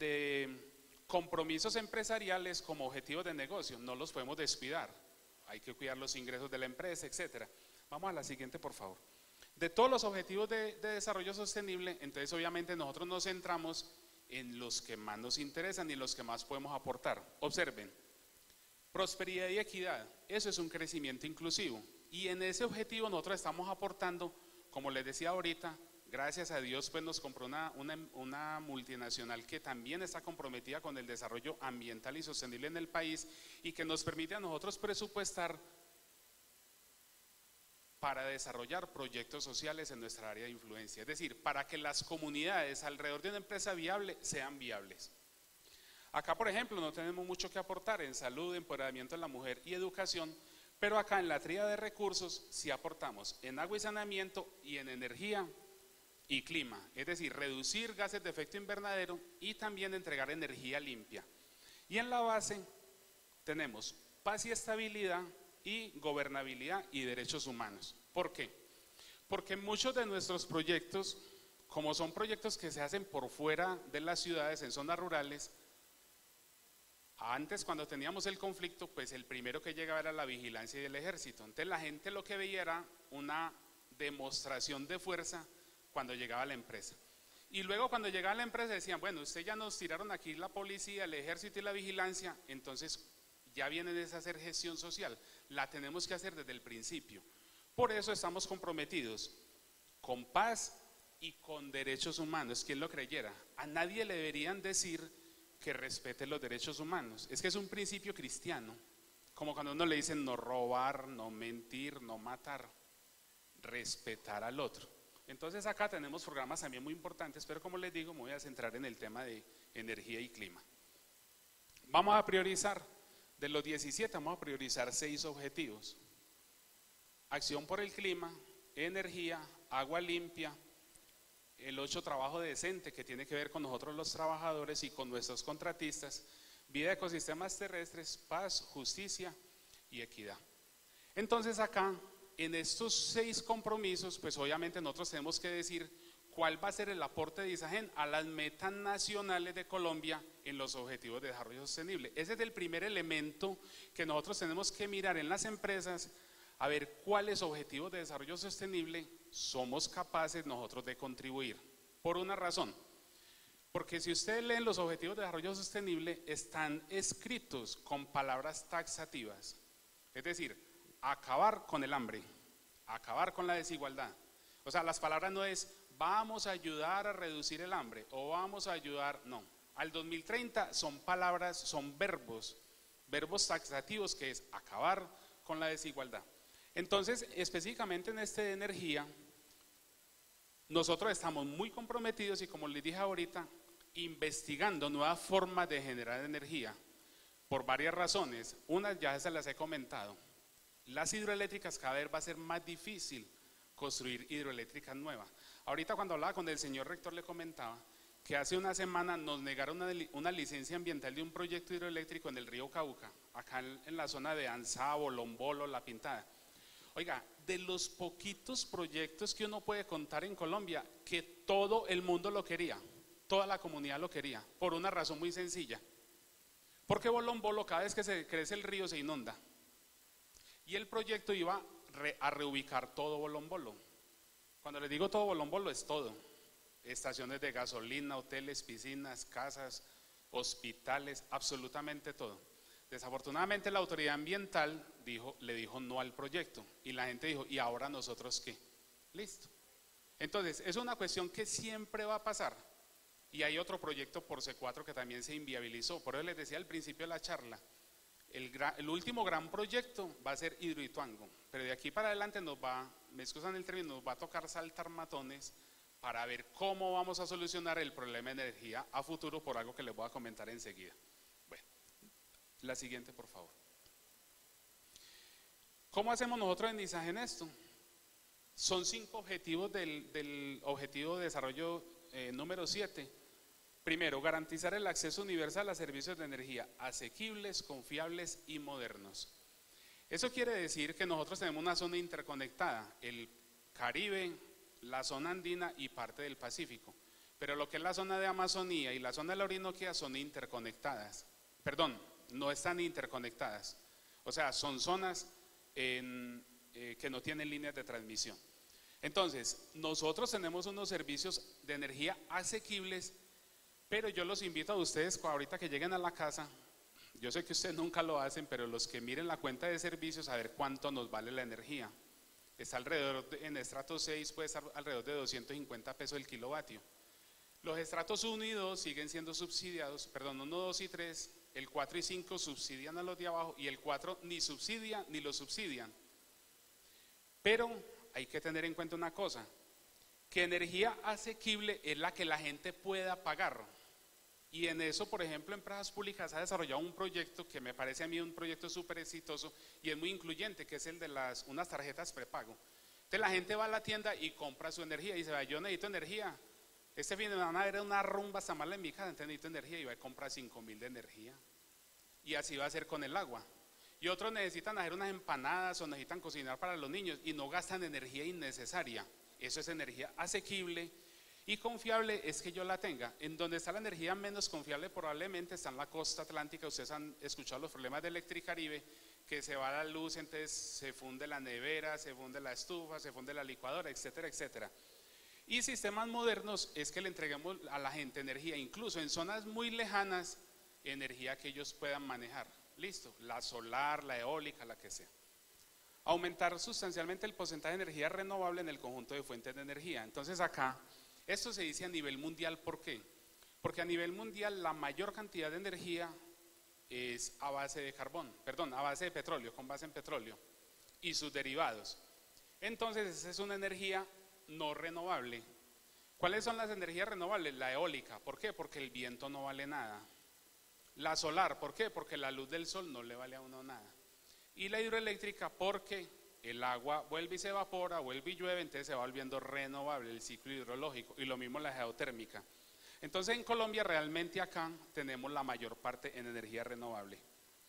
de compromisos empresariales como objetivos de negocio, no los podemos descuidar, hay que cuidar los ingresos de la empresa, etcétera. Vamos a la siguiente, por favor. De todos los objetivos de desarrollo sostenible, entonces obviamente nosotros nos centramos en los que más nos interesan y los que más podemos aportar. Observen, prosperidad y equidad, eso es un crecimiento inclusivo, y en ese objetivo nosotros estamos aportando, como les decía ahorita, gracias a Dios pues nos compró una multinacional que también está comprometida con el desarrollo ambiental y sostenible en el país, y que nos permite a nosotros presupuestar para desarrollar proyectos sociales en nuestra área de influencia, es decir, para que las comunidades alrededor de una empresa viable sean viables. Acá, por ejemplo, no tenemos mucho que aportar en salud, empoderamiento de la mujer y educación, pero acá en la tríada de recursos sí aportamos en agua y saneamiento y en energía y clima, es decir, reducir gases de efecto invernadero y también entregar energía limpia. Y en la base tenemos paz y estabilidad y gobernabilidad y derechos humanos. ¿Por qué? Porque muchos de nuestros proyectos, como son proyectos que se hacen por fuera de las ciudades, en zonas rurales, antes cuando teníamos el conflicto, pues el primero que llegaba era la vigilancia y el ejército. Entonces la gente lo que veía era una demostración de fuerza cuando llegaba la empresa. Y luego cuando llegaba la empresa decían, bueno, ustedes ya nos tiraron aquí la policía, el ejército y la vigilancia, entonces ya viene de hacer gestión social, la tenemos que hacer desde el principio. Por eso estamos comprometidos con paz y con derechos humanos. ¿Quién lo creyera? A nadie le deberían decir que respete los derechos humanos. Es que es un principio cristiano, como cuando uno le dicen no robar, no mentir, no matar, respetar al otro. Entonces acá tenemos programas también muy importantes, pero como les digo, me voy a centrar en el tema de energía y clima. Vamos a priorizar, de los 17 vamos a priorizar 6 objetivos. Acción por el clima, energía, agua limpia, el 8 trabajo decente, que tiene que ver con nosotros los trabajadores y con nuestros contratistas, vida de ecosistemas terrestres, paz, justicia y equidad. Entonces acá, en estos 6 compromisos, pues obviamente nosotros tenemos que decir cuál va a ser el aporte de ISAGEN a las metas nacionales de Colombia en los objetivos de desarrollo sostenible. Ese es el primer elemento que nosotros tenemos que mirar en las empresas, a ver cuáles objetivos de desarrollo sostenible somos capaces nosotros de contribuir. Por una razón, porque si ustedes leen los objetivos de desarrollo sostenible, están escritos con palabras taxativas, es decir, acabar con el hambre, acabar con la desigualdad. O sea, las palabras no es vamos a ayudar a reducir el hambre o vamos a ayudar, no. Al 2030 son palabras, son verbos taxativos, que es acabar con la desigualdad. Entonces, específicamente en este de energía, nosotros estamos muy comprometidos y, como les dije ahorita, investigando nuevas formas de generar energía por varias razones. Una ya se las he comentado. Las hidroeléctricas cada vez va a ser más difícil construir hidroeléctricas nuevas. Ahorita cuando hablaba con el señor rector le comentaba que hace una semana nos negaron una licencia ambiental de un proyecto hidroeléctrico en el río Cauca, acá en la zona de Anzá, Bolombolo, La Pintada. Oiga, de los poquitos proyectos que uno puede contar en Colombia, que todo el mundo lo quería, toda la comunidad lo quería, por una razón muy sencilla. Porque Bolombolo, cada vez que se crece el río, se inunda. Y el proyecto iba a reubicar todo Bolombolo. Cuando les digo todo Bolombolo, es todo. Estaciones de gasolina, hoteles, piscinas, casas, hospitales, absolutamente todo. Desafortunadamente la autoridad ambiental le dijo no al proyecto y la gente dijo, ¿y ahora nosotros qué? Listo. Entonces, es una cuestión que siempre va a pasar. Y hay otro proyecto por C4 que también se inviabilizó. Por eso les decía al principio de la charla, el último gran proyecto va a ser Hidroituango, pero de aquí para adelante nos va, me excusan el término, nos va a tocar saltar matones para ver cómo vamos a solucionar el problema de energía a futuro, por algo que les voy a comentar enseguida. Bueno, la siguiente por favor. ¿Cómo hacemos nosotros en ISAGEN esto? Son 5 objetivos del objetivo de desarrollo número 7. Primero, garantizar el acceso universal a servicios de energía asequibles, confiables y modernos. Eso quiere decir que nosotros tenemos una zona interconectada, el Caribe, la zona andina y parte del Pacífico. Pero lo que es la zona de Amazonía y la zona de la Orinoquía son interconectadas. Perdón, no están interconectadas. O sea, son zonas que no tienen líneas de transmisión. Entonces, nosotros tenemos unos servicios de energía asequibles, pero yo los invito a ustedes, ahorita que lleguen a la casa, yo sé que ustedes nunca lo hacen, pero los que miren la cuenta de servicios, a ver cuánto nos vale la energía. Está alrededor, en estrato 6 puede estar alrededor de 250 pesos el kilovatio. Los estratos 1 y 2 siguen siendo subsidiados, perdón, 1, 2 y 3, el 4 y 5 subsidian a los de abajo y el 4 ni subsidia ni lo subsidian. Pero hay que tener en cuenta una cosa, que energía asequible es la que la gente pueda pagar. Y en eso, por ejemplo, Empresas Públicas ha desarrollado un proyecto que me parece a mí un proyecto súper exitoso y es muy incluyente, que es el de unas tarjetas prepago. Entonces la gente va a la tienda y compra su energía y dice, yo necesito energía. Este fin de semana era una rumba hasta mal en mi casa, entonces necesito energía y va a comprar 5.000 de energía. Y así va a ser con el agua. Y otros necesitan hacer unas empanadas o necesitan cocinar para los niños y no gastan energía innecesaria. Eso es energía asequible y confiable, es que yo la tenga. En donde está la energía menos confiable probablemente está en la costa atlántica. Ustedes han escuchado los problemas de Electricaribe, que se va la luz, entonces se funde la nevera, se funde la estufa, se funde la licuadora, etcétera, etcétera. Y sistemas modernos es que le entreguemos a la gente energía, incluso en zonas muy lejanas, energía que ellos puedan manejar. Listo, la solar, la eólica, la que sea. Aumentar sustancialmente el porcentaje de energía renovable en el conjunto de fuentes de energía. Entonces acá, esto se dice a nivel mundial, ¿por qué? Porque a nivel mundial la mayor cantidad de energía es a base de a base de petróleo, con base en petróleo y sus derivados. Entonces esa es una energía no renovable. ¿Cuáles son las energías renovables? La eólica, ¿por qué? Porque el viento no vale nada. La solar, ¿por qué? Porque la luz del sol no le vale a uno nada. Y la hidroeléctrica, porque el agua vuelve y se evapora, vuelve y llueve, entonces se va volviendo renovable el ciclo hidrológico, y lo mismo la geotérmica. Entonces en Colombia realmente acá tenemos la mayor parte en energía renovable.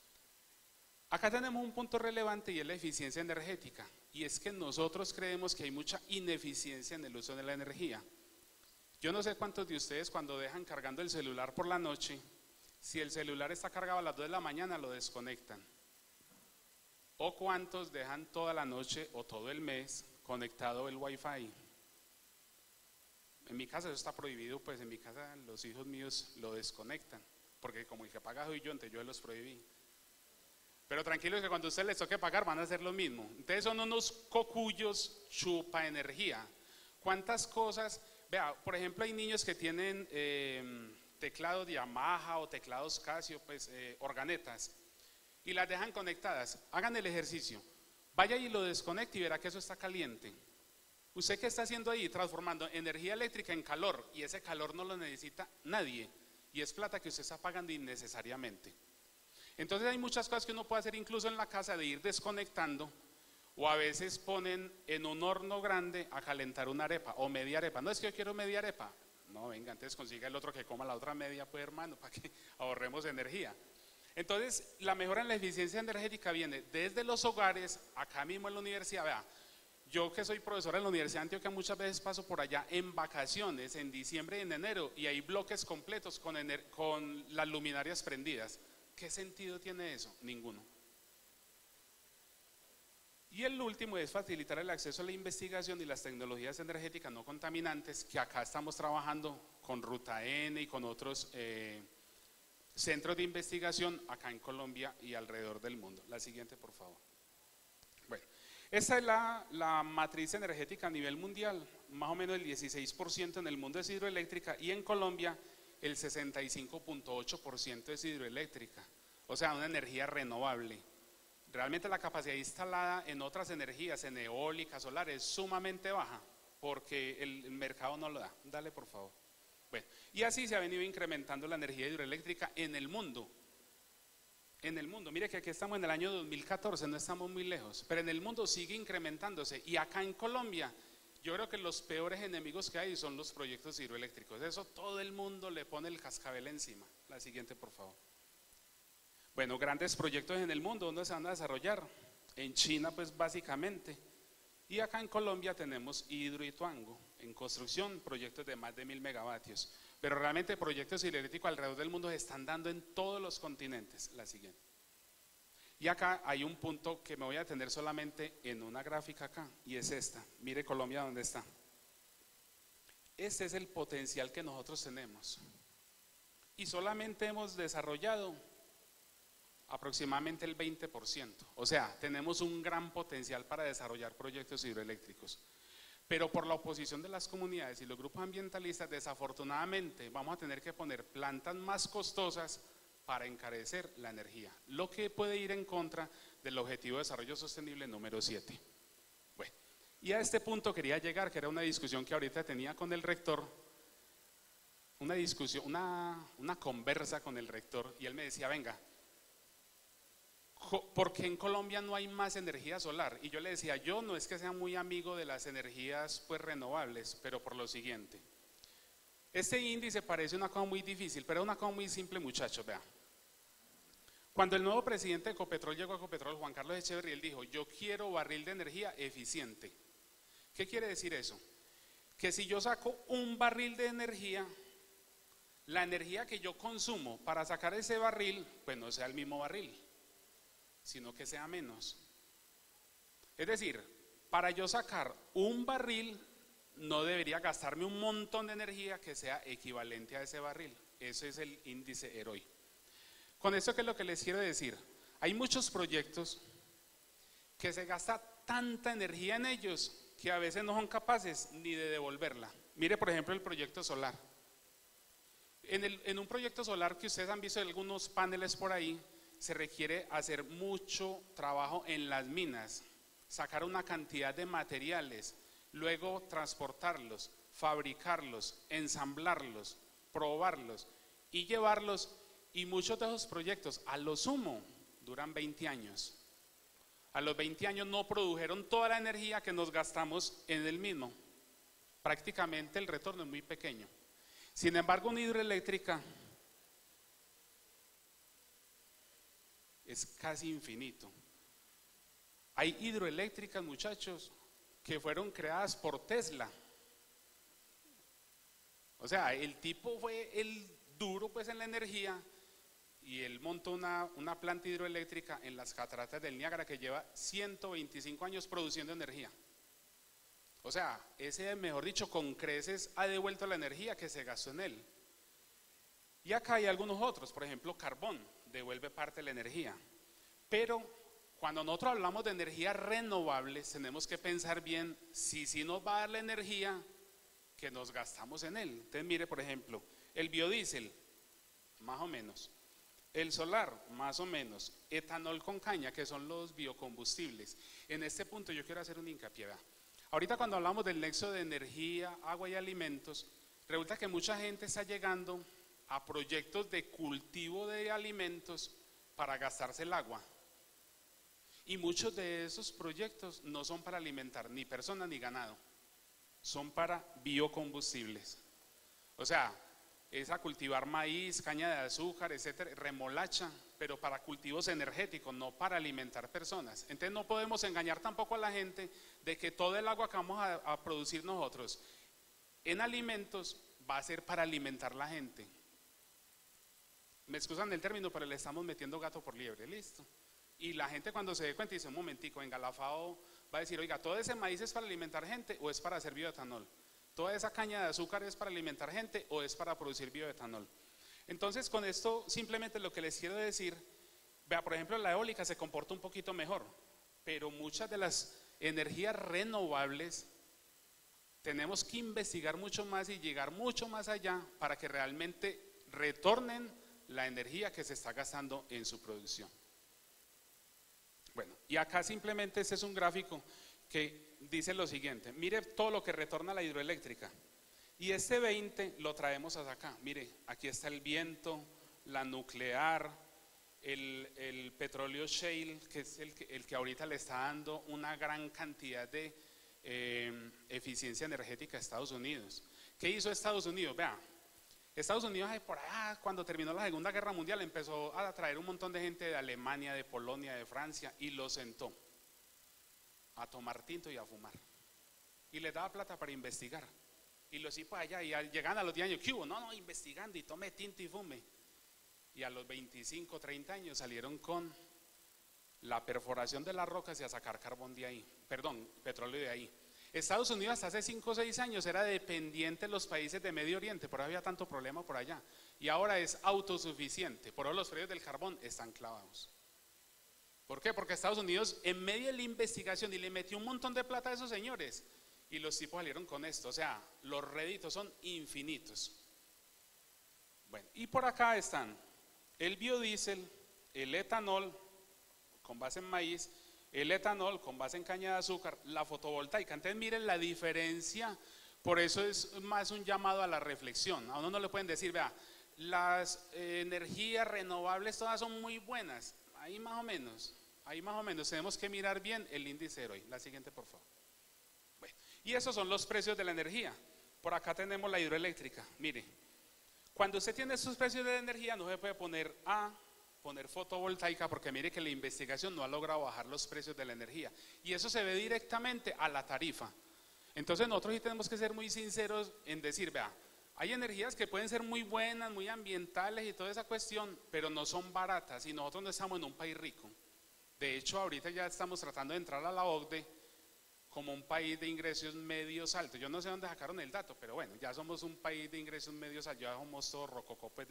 Acá tenemos un punto relevante y es la eficiencia energética, y es que nosotros creemos que hay mucha ineficiencia en el uso de la energía. Yo no sé cuántos de ustedes cuando dejan cargando el celular por la noche, si el celular está cargado a las 2 de la mañana lo desconectan. ¿O cuántos dejan toda la noche o todo el mes conectado el Wi-Fi? En mi casa eso está prohibido, pues en mi casa los hijos míos lo desconectan, porque como el que paga soy yo, entonces yo los prohibí. Pero tranquilos que cuando a ustedes les toque pagar van a hacer lo mismo. Entonces son unos cocuyos chupa energía. ¿Cuántas cosas? Vea, por ejemplo hay niños que tienen teclados Yamaha o teclados Casio, pues organetas, y las dejan conectadas. Hagan el ejercicio, vaya y lo desconecte y verá que eso está caliente. ¿Usted qué está haciendo ahí? Transformando energía eléctrica en calor, y ese calor no lo necesita nadie, y es plata que usted está pagando innecesariamente. Entonces hay muchas cosas que uno puede hacer incluso en la casa, de ir desconectando, o a veces ponen en un horno grande a calentar una arepa o media arepa. No es que yo quiero media arepa, no, venga, entonces consiga el otro que coma la otra media, pues hermano, para que ahorremos energía. Entonces la mejora en la eficiencia energética viene desde los hogares, acá mismo en la universidad. Vea, yo que soy profesor en la Universidad de Antioquia muchas veces paso por allá en vacaciones, en diciembre y en enero, y hay bloques completos con las luminarias prendidas. ¿Qué sentido tiene eso? Ninguno. Y el último es facilitar el acceso a la investigación y las tecnologías energéticas no contaminantes, que acá estamos trabajando con Ruta N y con otros centros de investigación acá en Colombia y alrededor del mundo. La siguiente, por favor. Bueno, esta es la matriz energética a nivel mundial. Más o menos el 16% en el mundo es hidroeléctrica, y en Colombia el 65.8% es hidroeléctrica, o sea, una energía renovable. Realmente la capacidad instalada en otras energías, en eólica, solar, es sumamente baja, porque el mercado no lo da. Dale, por favor. Bueno, y así se ha venido incrementando la energía hidroeléctrica en el mundo. En el mundo, mire que aquí estamos en el año 2014, no estamos muy lejos, pero en el mundo sigue incrementándose, y acá en Colombia yo creo que los peores enemigos que hay son los proyectos hidroeléctricos. Eso todo el mundo le pone el cascabel encima. La siguiente, por favor. Bueno, grandes proyectos en el mundo, ¿dónde se van a desarrollar? En China, pues básicamente. Y acá en Colombia tenemos Hidroituango, en construcción, proyectos de más de 1000 megavatios. Pero realmente proyectos hidroeléctricos alrededor del mundo se están dando en todos los continentes. La siguiente. Y acá hay un punto que me voy a detener solamente en una gráfica acá, y es esta. Mire Colombia dónde está. Este es el potencial que nosotros tenemos. Y solamente hemos desarrollado aproximadamente el 20%. O sea, tenemos un gran potencial para desarrollar proyectos hidroeléctricos. Pero por la oposición de las comunidades y los grupos ambientalistas, desafortunadamente vamos a tener que poner plantas más costosas para encarecer la energía, lo que puede ir en contra del Objetivo de Desarrollo Sostenible número 7. Bueno, Y a este punto quería llegar, que era una discusión que ahorita tenía con el rector, una discusión, una conversa con el rector, y él me decía, venga, ¿por qué en Colombia no hay más energía solar? Y yo le decía, yo no es que sea muy amigo de las energías pues renovables, pero por lo siguiente. Este índice parece una cosa muy difícil, pero es una cosa muy simple, muchachos, vea. Cuando el nuevo presidente de Ecopetrol llegó a Ecopetrol, Juan Carlos Echeverry, él dijo, yo quiero barril de energía eficiente. ¿Qué quiere decir eso? Que si yo saco un barril de energía, la energía que yo consumo para sacar ese barril, pues no sea el mismo barril, sino que sea menos. Es decir, para yo sacar un barril, no debería gastarme un montón de energía que sea equivalente a ese barril. Ese es el índice EROI. Con esto, ¿qué es lo que les quiero decir? Hay muchos proyectos que se gasta tanta energía en ellos que a veces no son capaces ni de devolverla. Mire, por ejemplo, el proyecto solar. En un proyecto solar que ustedes han visto algunos paneles por ahí, se requiere hacer mucho trabajo en las minas, sacar una cantidad de materiales, luego transportarlos, fabricarlos, ensamblarlos, probarlos y llevarlos. Y muchos de esos proyectos, a lo sumo, duran 20 años. A los 20 años no produjeron toda la energía que nos gastamos en el mismo. Prácticamente el retorno es muy pequeño. Sin embargo, una hidroeléctrica es casi infinito. Hay hidroeléctricas, muchachos, que fueron creadas por Tesla. O sea, el tipo fue el duro pues en la energía, y él montó una planta hidroeléctrica en las cataratas del Niágara que lleva 125 años produciendo energía. O sea, ese, mejor dicho, con creces ha devuelto la energía que se gastó en él. Y acá hay algunos otros, por ejemplo, carbón, devuelve parte de la energía. Pero cuando nosotros hablamos de energías renovables, tenemos que pensar bien si nos va a dar la energía que nos gastamos en él. Entonces, mire, por ejemplo, el biodiesel, más o menos. El solar, más o menos. Etanol con caña, que son los biocombustibles. En este punto yo quiero hacer un hincapié. Ahorita cuando hablamos del nexo de energía, agua y alimentos, resulta que mucha gente está llegando a proyectos de cultivo de alimentos para gastarse el agua. Y muchos de esos proyectos no son para alimentar ni personas ni ganado, son para biocombustibles. O sea, es a cultivar maíz, caña de azúcar, etcétera, remolacha, pero para cultivos energéticos, no para alimentar personas. Entonces no podemos engañar tampoco a la gente de que todo el agua que vamos a producir nosotros en alimentos va a ser para alimentar la gente. Me excusan el término, pero le estamos metiendo gato por liebre, listo. Y la gente cuando se dé cuenta dice, un momentico, en Galafao va a decir, oiga, ¿todo ese maíz es para alimentar gente o es para hacer bioetanol? ¿Toda esa caña de azúcar es para alimentar gente o es para producir bioetanol? Entonces, con esto simplemente lo que les quiero decir, vea, por ejemplo, la eólica se comporta un poquito mejor, pero muchas de las energías renovables tenemos que investigar mucho más y llegar mucho más allá para que realmente retornen la energía que se está gastando en su producción. Bueno, y acá simplemente este es un gráfico que dice lo siguiente, mire todo lo que retorna la hidroeléctrica, y este 20 lo traemos hasta acá. Mire, aquí está el viento, la nuclear, el petróleo shale, que es el que ahorita le está dando una gran cantidad de eficiencia energética a Estados Unidos. ¿Qué hizo Estados Unidos? Vea, Estados Unidos por allá, cuando terminó la Segunda Guerra Mundial, empezó a traer un montón de gente de Alemania, de Polonia, de Francia, y los sentó a tomar tinto y a fumar, y les daba plata para investigar, y los tipos allá, y llegan a los 10 años, ¿qué hubo? No, investigando, y tome tinto y fume, y a los 25, 30 años salieron con la perforación de las rocas y a sacar carbón de ahí, perdón, petróleo de ahí. Estados Unidos hasta hace 5 o 6 años era dependiente de los países de Medio Oriente, por eso había tanto problema por allá, y ahora es autosuficiente, por eso los precios del carbón están clavados. ¿Por qué? Porque Estados Unidos, en medio de la investigación, y le metió un montón de plata a esos señores, y los tipos salieron con esto. O sea, los réditos son infinitos. Bueno, y por acá están el biodiesel, el etanol con base en maíz, el etanol con base en caña de azúcar, la fotovoltaica. Entonces miren la diferencia, por eso es más un llamado a la reflexión. A uno no le pueden decir, vea, las energías renovables todas son muy buenas, ahí más o menos, tenemos que mirar bien el índice de hoy. La siguiente, por favor. Bueno, y esos son los precios de la energía. Por acá tenemos la hidroeléctrica, mire, cuando usted tiene estos precios de energía no se puede poner fotovoltaica, porque mire que la investigación no ha logrado bajar los precios de la energía, y eso se ve directamente a la tarifa. Entonces nosotros sí tenemos que ser muy sinceros en decir, vea, hay energías que pueden ser muy buenas, muy ambientales y toda esa cuestión, pero no son baratas, y nosotros no estamos en un país rico. De hecho, ahorita ya estamos tratando de entrar a la OCDE como un país de ingresos medios altos. Yo no sé dónde sacaron el dato, pero bueno, ya somos un país de ingresos medios altos, ya somos todos rococopes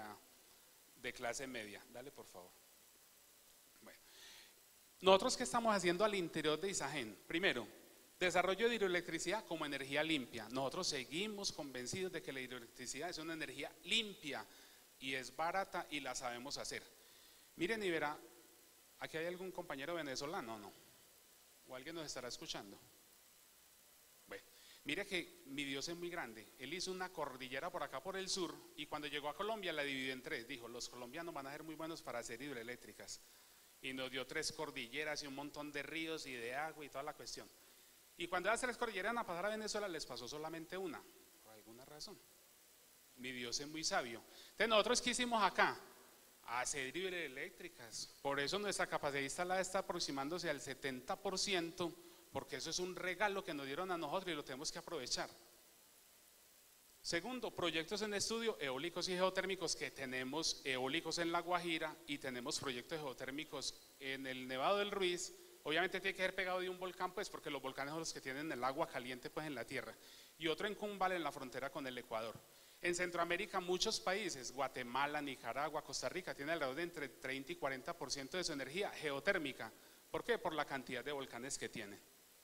de clase media. Dale, por favor. Bueno, nosotros, ¿qué estamos haciendo al interior de Isagen? Primero, desarrollo de hidroelectricidad como energía limpia. Nosotros seguimos convencidos de que la hidroelectricidad es una energía limpia y es barata y la sabemos hacer. Miren y verá, ¿aquí hay algún compañero venezolano o no? ¿O alguien nos estará escuchando? Bueno, mire que mi Dios es muy grande. Él hizo una cordillera por acá por el sur, y cuando llegó a Colombia la dividió en tres. Dijo, los colombianos van a ser muy buenos para hacer hidroeléctricas. Y nos dio 3 cordilleras y un montón de ríos y de agua y toda la cuestión. Y cuando las 3 cordilleras iban a pasar a Venezuela, les pasó solamente una, por alguna razón. Mi Dios es muy sabio. Entonces nosotros, ¿qué hicimos acá? Hacer hidroeléctricas. Por eso nuestra capacidad instalada está aproximándose al 70%, porque eso es un regalo que nos dieron a nosotros y lo tenemos que aprovechar. Segundo, proyectos en estudio eólicos y geotérmicos, que tenemos eólicos en La Guajira y tenemos proyectos geotérmicos en el Nevado del Ruiz. Obviamente tiene que ser pegado de un volcán, pues porque los volcanes son los que tienen el agua caliente pues en la tierra, y otro en Cumbal, en la frontera con el Ecuador. En Centroamérica, muchos países, Guatemala, Nicaragua, Costa Rica, tienen alrededor de entre 30 y 40% de su energía geotérmica. ¿Por qué? Por la cantidad de volcanes que tienen.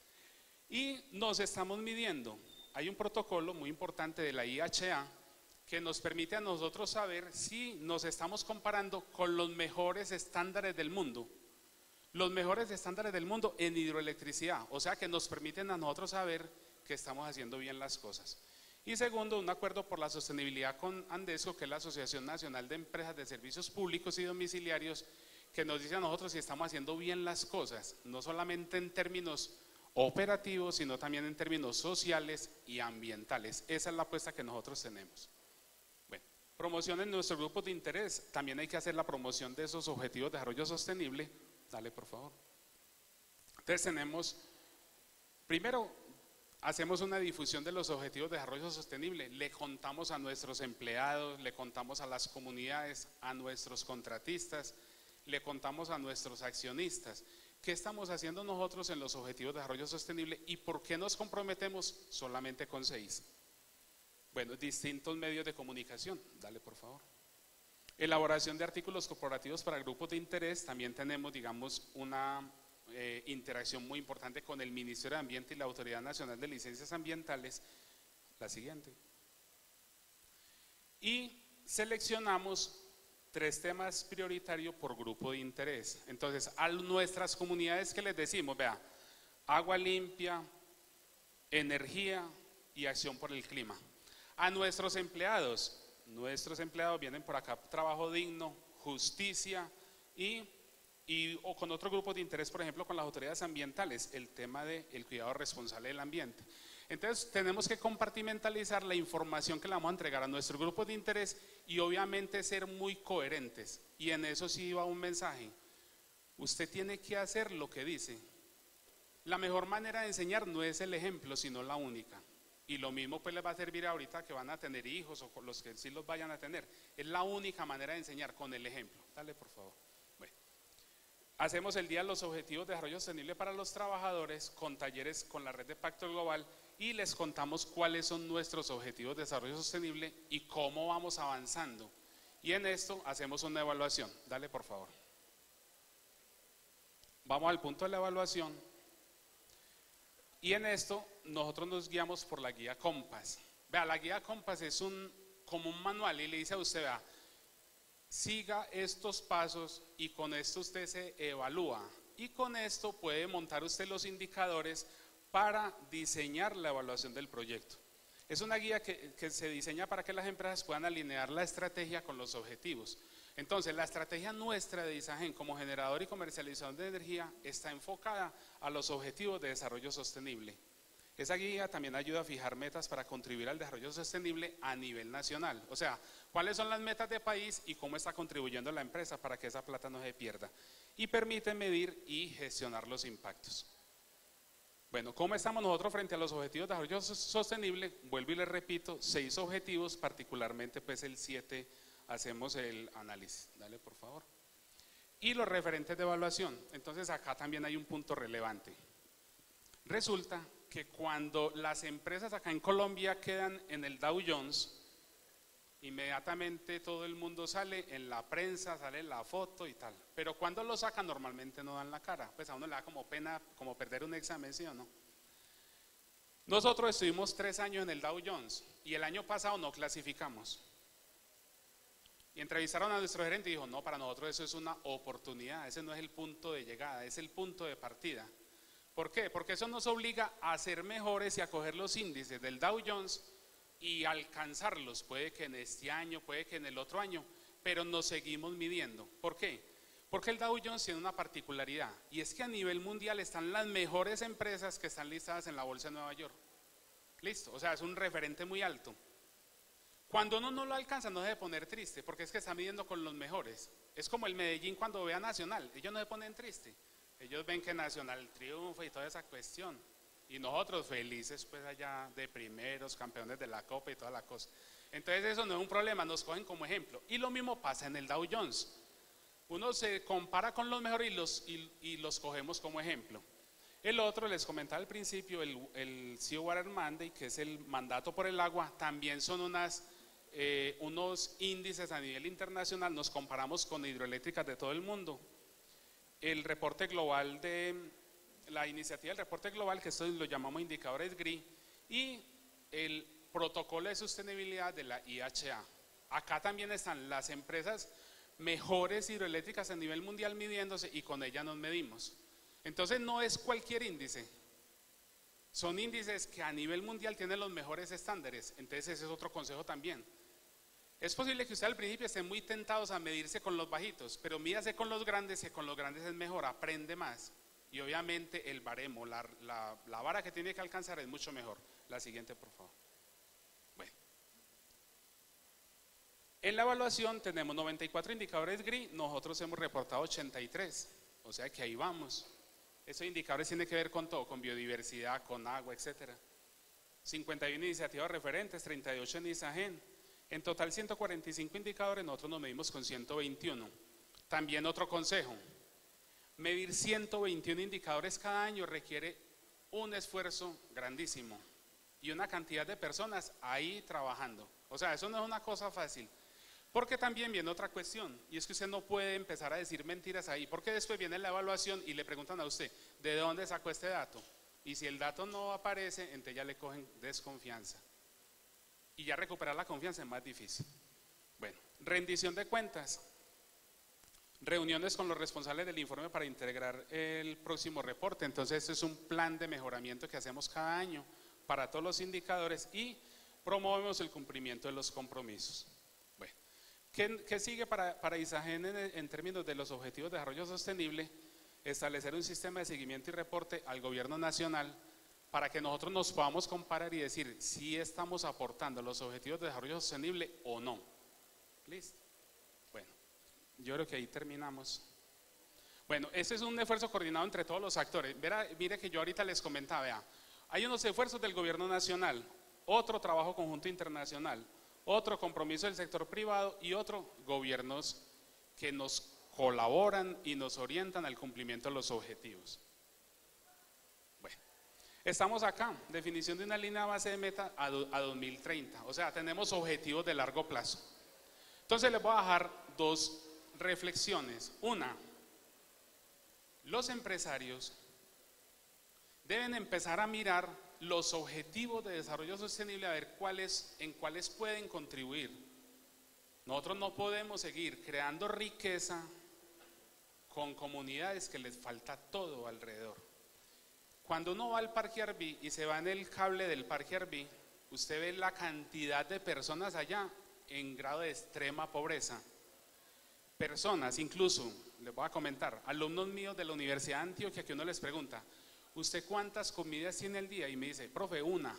Y nos estamos midiendo. Hay un protocolo muy importante de la IHA que nos permite a nosotros saber si nos estamos comparando con los mejores estándares del mundo. Los mejores estándares del mundo en hidroelectricidad, o sea que nos permiten a nosotros saber que estamos haciendo bien las cosas. Y segundo, un acuerdo por la sostenibilidad con Andesco, que es la Asociación Nacional de Empresas de Servicios Públicos y Domiciliarios, que nos dice a nosotros si estamos haciendo bien las cosas, no solamente en términos operativos, sino también en términos sociales y ambientales. Esa es la apuesta que nosotros tenemos. Bueno, promoción en nuestros grupos de interés. También hay que hacer la promoción de esos objetivos de desarrollo sostenible. Dale, por favor. Entonces tenemos, primero, hacemos una difusión de los objetivos de desarrollo sostenible. Le contamos a nuestros empleados, le contamos a las comunidades, a nuestros contratistas, le contamos a nuestros accionistas. ¿Qué estamos haciendo nosotros en los objetivos de desarrollo sostenible y por qué nos comprometemos solamente con 6? Bueno, distintos medios de comunicación. Dale, por favor. Elaboración de artículos corporativos para grupos de interés. También tenemos, digamos, una interacción muy importante con el Ministerio de Ambiente y la Autoridad Nacional de Licencias Ambientales. La siguiente. Y seleccionamos 3 temas prioritarios por grupo de interés. Entonces, a nuestras comunidades, ¿qué les decimos? Vea, agua limpia, energía y acción por el clima. A nuestros empleados vienen por acá, trabajo digno, justicia o con otro grupo de interés, por ejemplo, con las autoridades ambientales, el tema del cuidado responsable del ambiente. Entonces, tenemos que compartimentalizar la información que le vamos a entregar a nuestro grupo de interés y obviamente ser muy coherentes. Y en eso sí va un mensaje. Usted tiene que hacer lo que dice. La mejor manera de enseñar no es el ejemplo, sino la única. Y lo mismo pues les va a servir ahorita que van a tener hijos o con los que sí los vayan a tener. Es la única manera de enseñar, con el ejemplo. Dale, por favor. Bueno. Hacemos el día de los objetivos de desarrollo sostenible para los trabajadores con talleres con la red de Pacto Global y les contamos cuáles son nuestros objetivos de desarrollo sostenible y cómo vamos avanzando. Y en esto hacemos una evaluación. Dale, por favor. Vamos al punto de la evaluación. Y en esto nosotros nos guiamos por la guía Compass. Vea, la guía Compass es como un manual y le dice a usted, vea, siga estos pasos y con esto usted se evalúa. y con esto puede montar usted los indicadores para diseñar la evaluación del proyecto. Es una guía que se diseña para que las empresas puedan alinear la estrategia con los objetivos. Entonces, la estrategia nuestra de Isagen como generador y comercializador de energía está enfocada a los objetivos de desarrollo sostenible. Esa guía también ayuda a fijar metas para contribuir al desarrollo sostenible a nivel nacional. O sea, cuáles son las metas de país y cómo está contribuyendo la empresa para que esa plata no se pierda. Y permite medir y gestionar los impactos. Bueno, ¿cómo estamos nosotros frente a los objetivos de desarrollo sostenible? Vuelvo y les repito, 6 objetivos, particularmente pues el 7, hacemos el análisis. Dale, por favor. Y los referentes de evaluación. Entonces acá también hay un punto relevante. Resulta que cuando las empresas acá en Colombia quedan en el Dow Jones, inmediatamente todo el mundo sale en la prensa, sale la foto y tal. Pero cuando lo sacan normalmente no dan la cara. Pues a uno le da como pena, como perder un examen, ¿sí o no? Nosotros estuvimos 3 años en el Dow Jones y el año pasado no clasificamos. Y entrevistaron a nuestro gerente y dijo, no, para nosotros eso es una oportunidad, ese no es el punto de llegada, es el punto de partida. ¿Por qué? Porque eso nos obliga a ser mejores y a coger los índices del Dow Jones y alcanzarlos, puede que en este año, puede que en el otro año, pero nos seguimos midiendo. ¿Por qué? Porque el Dow Jones tiene una particularidad y es que a nivel mundial están las mejores empresas que están listadas en la bolsa de Nueva York. Listo, o sea, es un referente muy alto. Cuando uno no lo alcanza no se debe poner triste, porque es que está midiendo con los mejores. Es como el Medellín cuando ve a Nacional, ellos no se ponen triste. Ellos ven que Nacional triunfa y toda esa cuestión. Y nosotros felices pues allá de primeros, campeones de la Copa y toda la cosa. Entonces eso no es un problema, nos cogen como ejemplo. Y lo mismo pasa en el Dow Jones. Uno se compara con los mejores y los cogemos como ejemplo. El otro, les comentaba al principio, el Sea Water Mandate, que es el mandato por el agua, también son unos índices a nivel internacional, nos comparamos con hidroeléctricas de todo el mundo. El reporte global la iniciativa del reporte global, que esto lo llamamos indicadores GRI, y el protocolo de sostenibilidad de la IHA. Acá también están las empresas mejores hidroeléctricas a nivel mundial midiéndose y con ellas nos medimos. Entonces no es cualquier índice, son índices que a nivel mundial tienen los mejores estándares. Entonces ese es otro consejo también. Es posible que usted al principio estén muy tentados a medirse con los bajitos, pero mídase con los grandes, que con los grandes es mejor, aprende más. Y obviamente el baremo, la vara que tiene que alcanzar es mucho mejor. La siguiente, por favor. Bueno. En la evaluación tenemos 94 indicadores GRI, nosotros hemos reportado 83, o sea que ahí vamos. Esos indicadores tienen que ver con todo, con biodiversidad, con agua, etc. 51 iniciativas referentes, 38 en Isagen. En total 145 indicadores, nosotros nos medimos con 121. También otro consejo, medir 121 indicadores cada año requiere un esfuerzo grandísimo y una cantidad de personas ahí trabajando. O sea, eso no es una cosa fácil. Porque también viene otra cuestión, y es que usted no puede empezar a decir mentiras ahí, porque después viene la evaluación y le preguntan a usted, ¿de dónde sacó este dato? Y si el dato no aparece, entonces ya le cogen desconfianza. Y ya recuperar la confianza es más difícil. Bueno, rendición de cuentas. Reuniones con los responsables del informe para integrar el próximo reporte. Entonces, este es un plan de mejoramiento que hacemos cada año para todos los indicadores y promovemos el cumplimiento de los compromisos. Bueno, ¿qué sigue para Isagen en términos de los objetivos de desarrollo sostenible? Establecer un sistema de seguimiento y reporte al gobierno nacional para que nosotros nos podamos comparar y decir si estamos aportando los objetivos de desarrollo sostenible o no. ¿Listo? Bueno, yo creo que ahí terminamos. Bueno, este es un esfuerzo coordinado entre todos los actores. Mire que yo ahorita les comentaba, vea, hay unos esfuerzos del gobierno nacional, otro trabajo conjunto internacional, otro compromiso del sector privado y otro gobiernos que nos colaboran y nos orientan al cumplimiento de los objetivos. Bueno, estamos acá, definición de una línea base de meta a 2030, o sea, tenemos objetivos de largo plazo. Entonces les voy a dejar dos reflexiones. Una, los empresarios deben empezar a mirar los objetivos de desarrollo sostenible, a ver en cuáles pueden contribuir. Nosotros no podemos seguir creando riqueza con comunidades que les falta todo alrededor. Cuando uno va al Parque Arví y se va en el cable del Parque Arví, usted ve la cantidad de personas allá en grado de extrema pobreza. Personas, incluso, les voy a comentar, alumnos míos de la Universidad de Antioquia, que uno les pregunta, ¿usted cuántas comidas tiene al día? Y me dice, profe, una.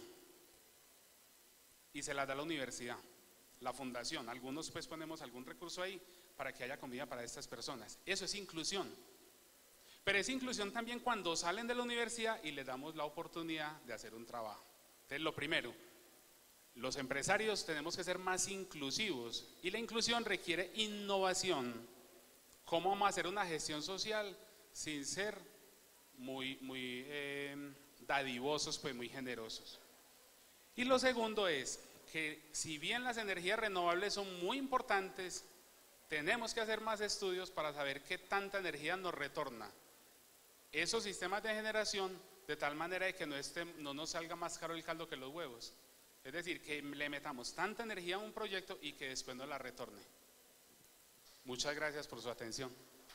Y se las da la universidad, la fundación. Algunos pues ponemos algún recurso ahí para que haya comida para estas personas. Eso es inclusión. Pero es inclusión también cuando salen de la universidad y les damos la oportunidad de hacer un trabajo. Entonces, lo primero, los empresarios tenemos que ser más inclusivos y la inclusión requiere innovación. ¿Cómo vamos a hacer una gestión social sin ser muy dadivosos, pues muy generosos? Y lo segundo es que si bien las energías renovables son muy importantes, tenemos que hacer más estudios para saber qué tanta energía nos retorna esos sistemas de generación, de tal manera de que no nos salga más caro el caldo que los huevos. Es decir, que le metamos tanta energía a un proyecto y que después nos la retorne. Muchas gracias por su atención.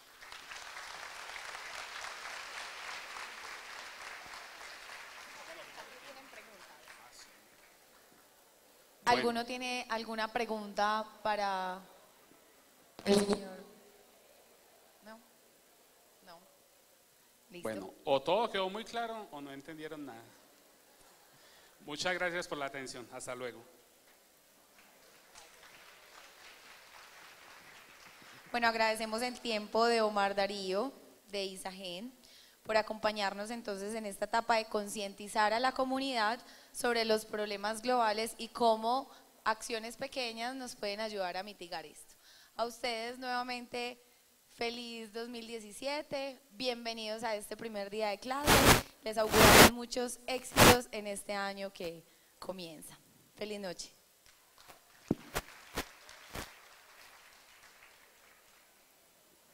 ¿Alguno tiene alguna pregunta para el señor? ¿No? No. ¿Listo? Bueno, o todo quedó muy claro o no entendieron nada. Muchas gracias por la atención. Hasta luego. Bueno, agradecemos el tiempo de Omar Darío, de ISAGEN, por acompañarnos entonces en esta etapa de concientizar a la comunidad sobre los problemas globales y cómo acciones pequeñas nos pueden ayudar a mitigar esto. A ustedes nuevamente, feliz 2017, bienvenidos a este primer día de clase, les auguramos muchos éxitos en este año que comienza. Feliz noche.